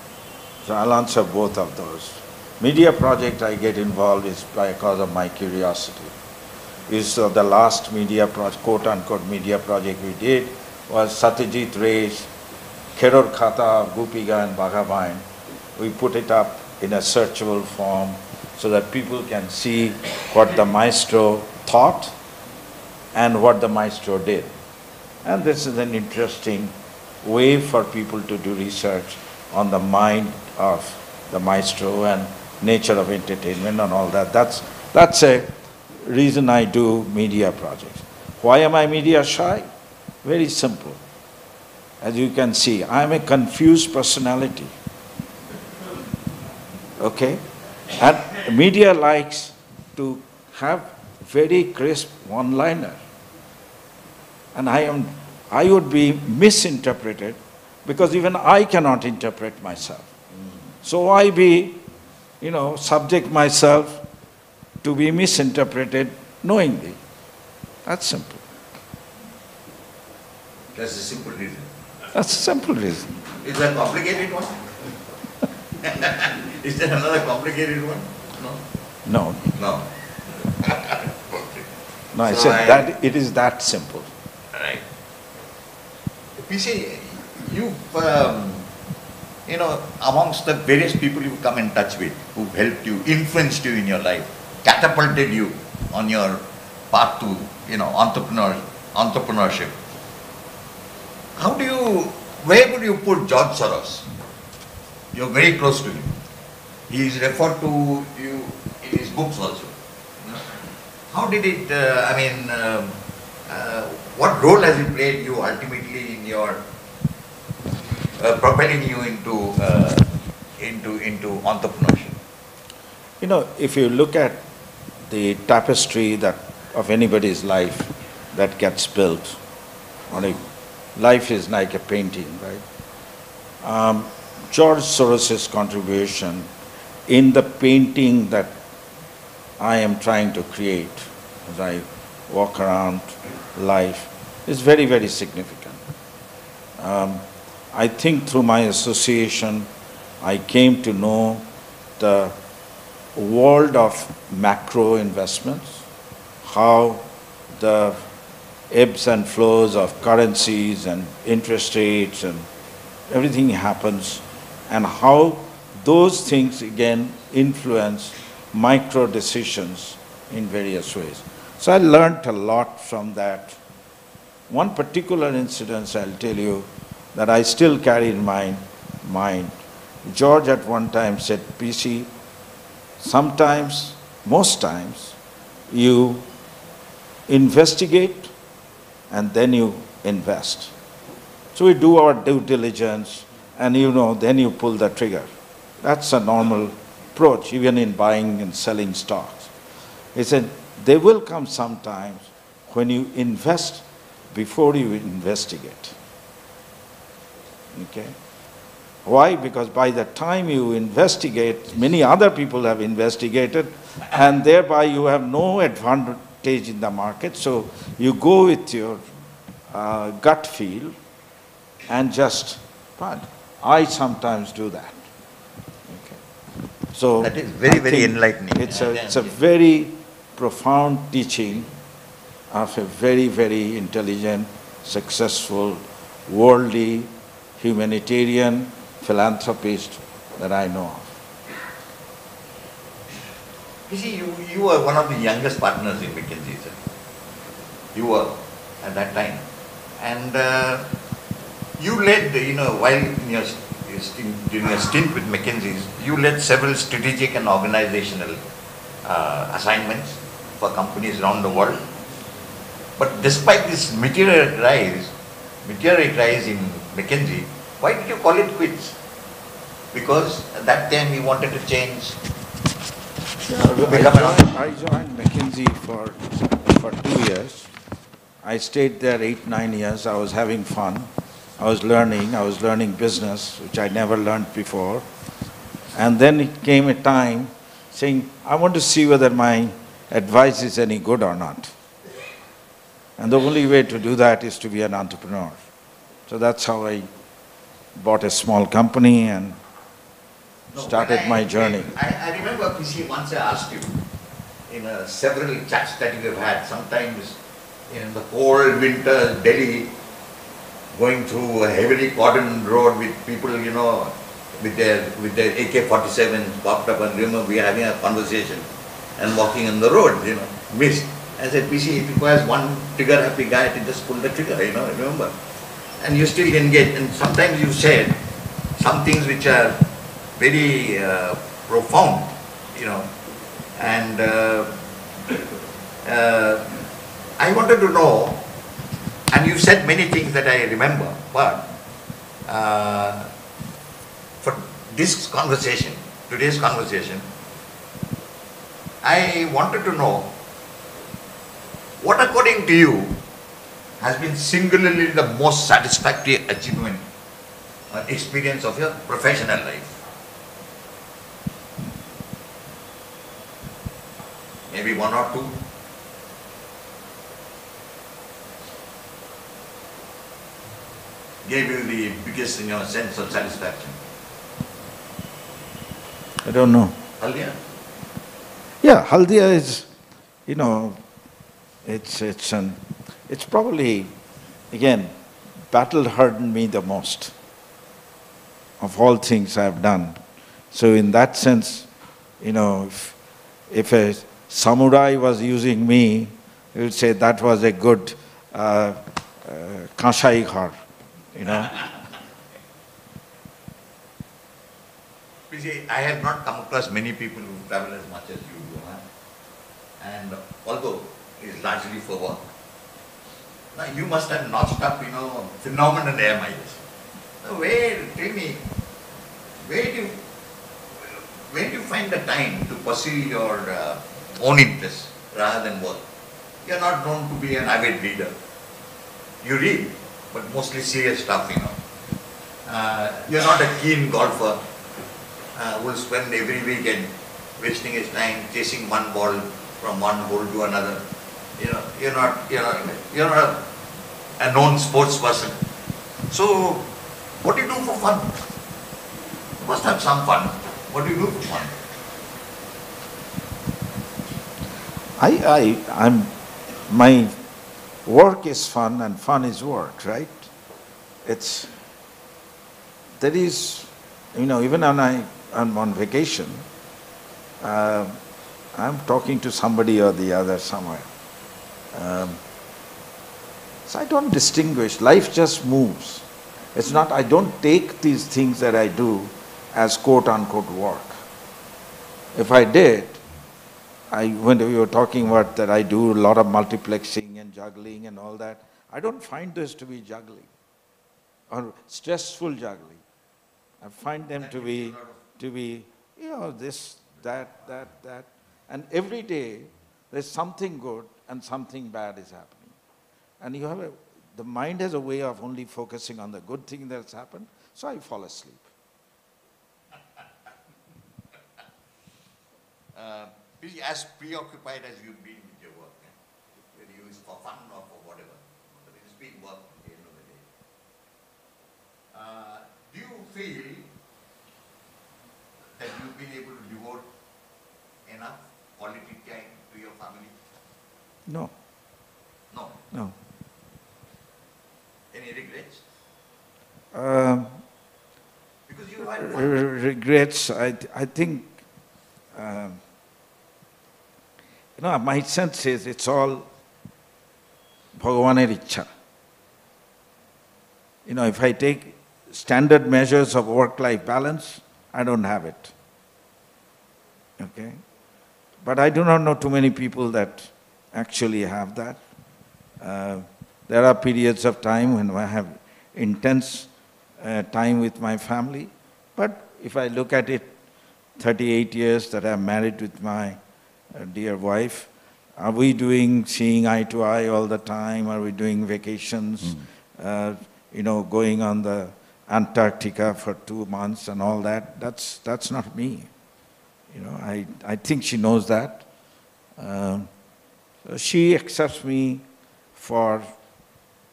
So I'll answer both of those. Media project I get involved is because of my curiosity. The last media project, quote-unquote media project we did was Satyajit Ray's Kheror Khata, Gopiga and Bhagavan. We put it up in a searchable form so that people can see what the maestro thought and what the maestro did. And this is an interesting way for people to do research on the mind of the maestro and nature of entertainment and all that. That's a reason I do media projects. Why am I media shy? Very simple. As you can see, I am a confused personality. Okay? And media likes to have very crisp one-liner. And I would be misinterpreted because even I cannot interpret myself. So I subject myself to be misinterpreted knowingly. That's simple. That's a simple reason. That's a simple reason. Is there a complicated one? Is there another complicated one? No. No. No. No, I So said that it is that simple. Right. PC, amongst the various people you come in touch with, who helped you, influenced you in your life, catapulted you on your path to, entrepreneurship. Where would you put George Soros? You're very close to him. He is referred to you in his books also. How did it, what role has it played you ultimately in your, propelling you into entrepreneurship? If you look at the tapestry of anybody's life that gets built, life is like a painting, right? George Soros's contribution in the painting that I am trying to create as I walk around life is very, very significant. I think through my association, I came to know the world of macro investments, how the ebbs and flows of currencies and interest rates and everything happens, and how those things again influence micro decisions in various ways. So I learned a lot from that. One particular incident I'll tell you that I still carry in my mind. George at one time said, PC, sometimes, most times, you investigate and then you invest. So we do our due diligence and then you pull the trigger. That's a normal approach, even in buying and selling stocks. He said, there will come some times when you invest before you investigate. Okay? Why? Because by the time you investigate, many other people have investigated, and thereby you have no advantage in the market. So you go with your gut feel and just fund. I sometimes do that. Okay. So that is very, very enlightening. It's a very profound teaching of a very, very intelligent, successful, worldly, humanitarian philanthropist that I know of. You see, you were one of the youngest partners in McKinsey, sir. You were at that time. And you led, while during your stint with McKinsey, you led several strategic and organizational assignments for companies around the world. But despite this meteoric rise in McKinsey, why did you call it quits? Because at that time you wanted to change. I joined McKinsey for 2 years. I stayed there 8-9 years. I was having fun. I was learning business, which I never learned before. And then it came a time saying, I want to see whether my advice is any good or not. And the only way to do that is to be an entrepreneur. So that's how I bought a small company and started my journey. I remember, PC, once I asked you, in several chats that you have had, sometimes in the cold winter Delhi, going through a heavily cordoned road with people, with their AK-47s popped up, and remember we are having a conversation and walking on the road, missed. I said, PC, it requires one trigger-happy guy to just pull the trigger, remember. And you still engage, and sometimes you said some things which are very profound, and I wanted to know, and you said many things that I remember, but for this conversation, today's conversation, I wanted to know what, according to you, has been singularly the most satisfactory achievement or experience of your professional life? Maybe one or two? Gave you the biggest, sense of satisfaction? I don't know. Haldia? Yeah, Haldia is, it's probably, again, battle hardened me the most of all things I've done. So in that sense, if a samurai was using me, he would say that was a good Kashai Ghar, I have not come across many people who travel as much as you do, and although it's largely for work. Now you must have notched up, phenomenal air miles. Tell me, where do you find the time to pursue your own interests rather than work? You're not known to be an avid reader. You read, but mostly serious stuff, You're not a keen golfer who will spend every weekend wasting his time chasing one ball from one hole to another. You're not a known sports person. So, what do you do for fun? You must have some fun. What do you do for fun? My work is fun and fun is work, right? Even when I'm on vacation, I'm talking to somebody or the other somewhere. So I don't distinguish. Life just moves. It's not, I don't take these things that I do as quote unquote work. If I did, when we were talking about that I do a lot of multiplexing and juggling and all that, I don't find this to be juggling or stressful juggling. I find them to be this, that. And every day there's something good and something bad is happening. And the mind has a way of only focusing on the good thing that's happened, so I fall asleep. As preoccupied as you've been with your work, whether you use for fun or for whatever, but it's been work at the end of the day. Do you feel that you've been able to devote enough quality time to your family? No. No. No. Any regrets? Um, Because you had one. Regrets, I think, my sense is it's all Bhagavan's Ichcha. If I take standard measures of work-life balance, I don't have it. Okay? But I do not know too many people that actually have that. There are periods of time when I have intense time with my family, but if I look at it, 38 years that I'm married with my dear wife, are we seeing eye to eye all the time? Are we doing vacations, going on the Antarctica for 2 months and all that? That's not me. I think she knows that. She accepts me for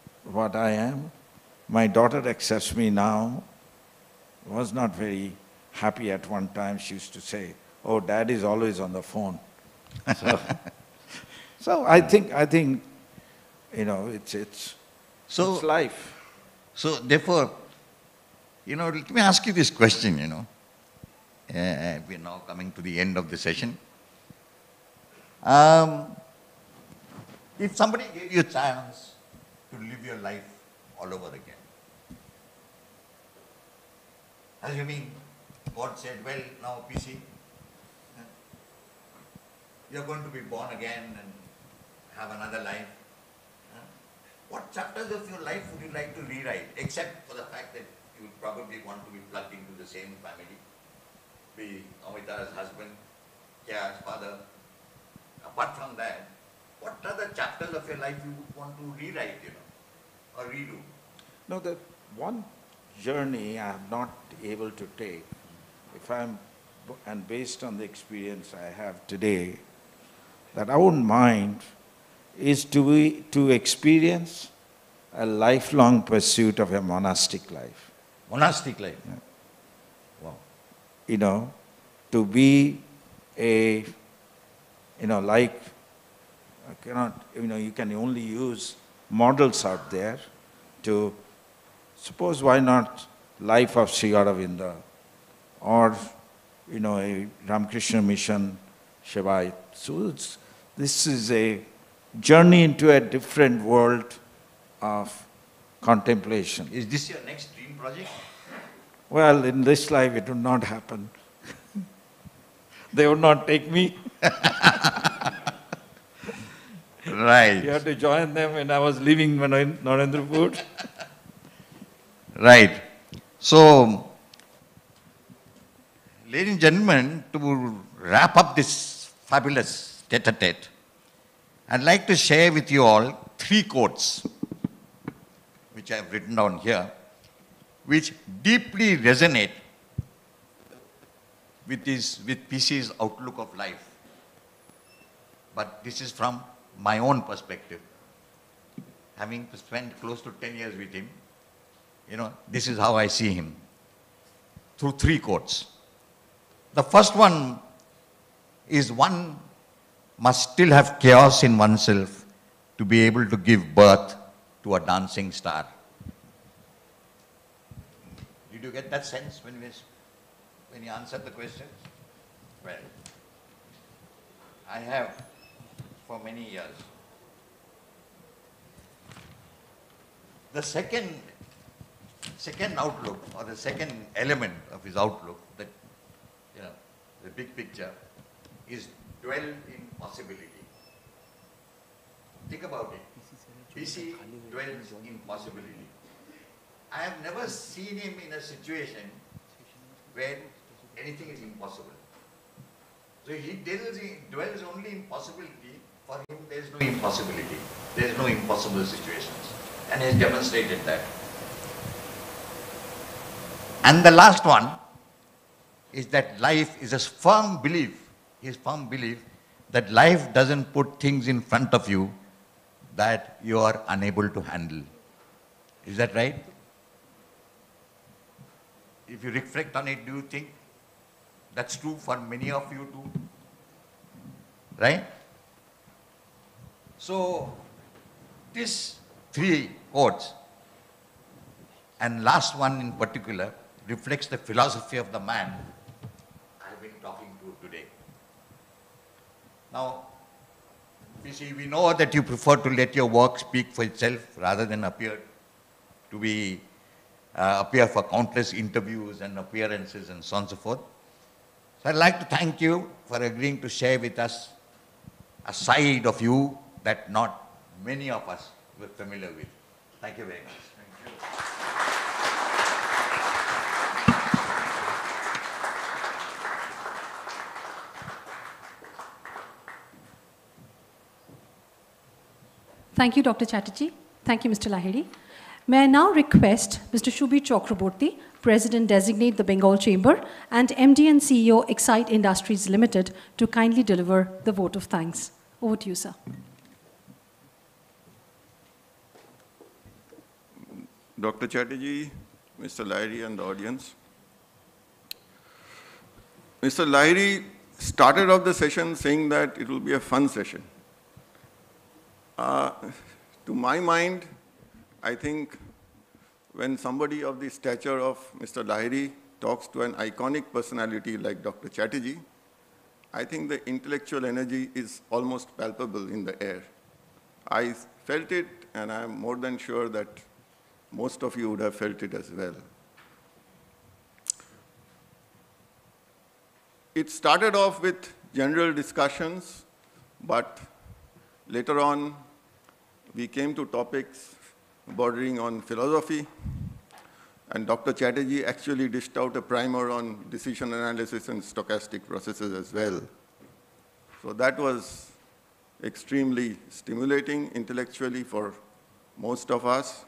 what I am. My daughter accepts me now. Was not very happy at one time. She used to say, "Oh, Dad is always on the phone." So, so I think it's life. So therefore, let me ask you this question, we're now coming to the end of the session. If somebody gave you a chance to live your life all over again, assuming God said, well, now PC, you're going to be born again and have another life. What chapters of your life would you like to rewrite, except for the fact that you would probably want to be plugged into the same family, be Amita's husband, Kya's father. Apart from that, what are the chapters of your life you would want to rewrite, or redo? No, the one journey I am not able to take, and based on the experience I have today, that I wouldn't mind is to experience a lifelong pursuit of a monastic life. Monastic life? Yeah. Wow. To be a, like, you can only use models out there to, suppose why not life of Sri Aurobindo, or, a Ramakrishna Mission Shavai. So this is a journey into a different world of contemplation. Is this your next dream project? Well, in this life it would not happen. They would not take me. Right. You have to join them when I was leaving Narendrapur. Right. So, ladies and gentlemen, to wrap up this fabulous tete-a-tete, I'd like to share with you all 3 quotes, which I have written down here, which deeply resonate with PC's outlook of life. But this is from my own perspective. Having spent close to 10 years with him, this is how I see him, through 3 quotes. The first one is, one must still have chaos in oneself to be able to give birth to a dancing star. Did you get that sense when you answered the question? Well, I have for many years. The second outlook, or the second element of his outlook, that the big picture, is dwell in possibility. Think about it. PC dwells in possibility. I have never seen him in a situation where anything is impossible. So he dwells only in possibility. For him, there is no impossibility. There is no impossible situations. And he has demonstrated that. And the last one is that life is a firm belief, his firm belief, that life doesn't put things in front of you that you are unable to handle. Is that right? If you reflect on it, do you think that's true for many of you too? Right? So, these 3 quotes, and last one in particular, reflects the philosophy of the man I've been talking to today. Now, you see, we know that you prefer to let your work speak for itself rather than appear for countless interviews and appearances and so on and so forth. So I'd like to thank you for agreeing to share with us a side of you that not many of us were familiar with. Thank you very much. Thank you. Thank you, Dr. Chatterjee. Thank you, Mr. Lahiri. May I now request Mr. Shubir Chakraborty, President Designate, the Bengal Chamber, and MD and CEO, Excite Industries Limited, to kindly deliver the vote of thanks. Over to you, sir. Dr. Chatterjee, Mr. Lahiri and the audience, Mr. Lahiri started off the session saying that it will be a fun session. To my mind, I think when somebody of the stature of Mr. Lahiri talks to an iconic personality like Dr. Chatterjee, I think the intellectual energy is almost palpable in the air. I felt it, and I'm more than sure that most of you would have felt it as well. It started off with general discussions, but later on, we came to topics bordering on philosophy, and Dr. Chatterjee actually dished out a primer on decision analysis and stochastic processes as well. So that was extremely stimulating intellectually for most of us.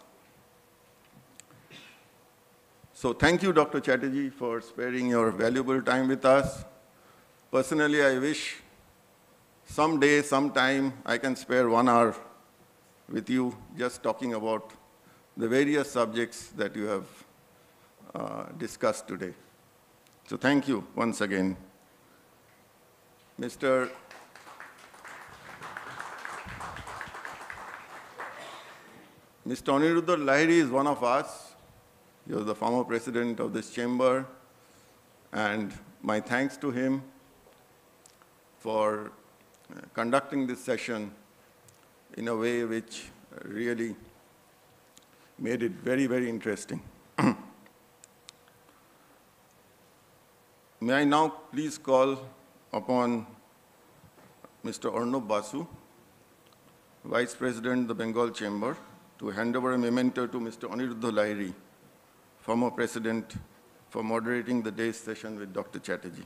So thank you, Dr. Chatterjee, for sparing your valuable time with us. Personally, I wish someday, sometime, I can spare 1 hour with you just talking about the various subjects that you have discussed today. So thank you once again. Mr. Aniruddha Lahiri is one of us. He was the former president of this chamber, and my thanks to him for conducting this session in a way which really made it very, very interesting. May I now please call upon Mr. Arnab Basu, Vice President, the Bengal Chamber, to hand over a memento to Mr. Aniruddha Lahiri, former President, for moderating the day's session with Dr. Chatterjee.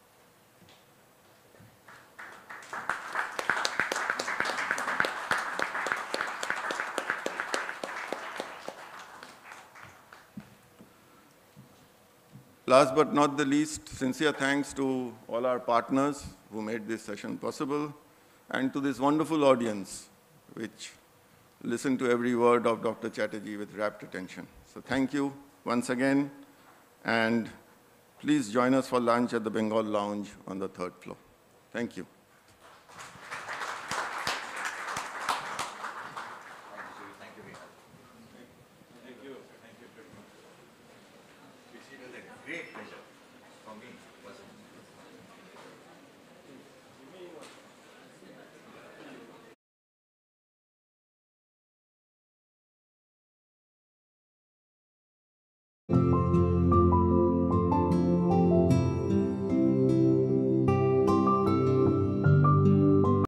Last but not the least, sincere thanks to all our partners who made this session possible, and to this wonderful audience which listened to every word of Dr. Chatterjee with rapt attention. So thank you once again, and please join us for lunch at the Bengal Lounge on the 3rd floor. Thank you.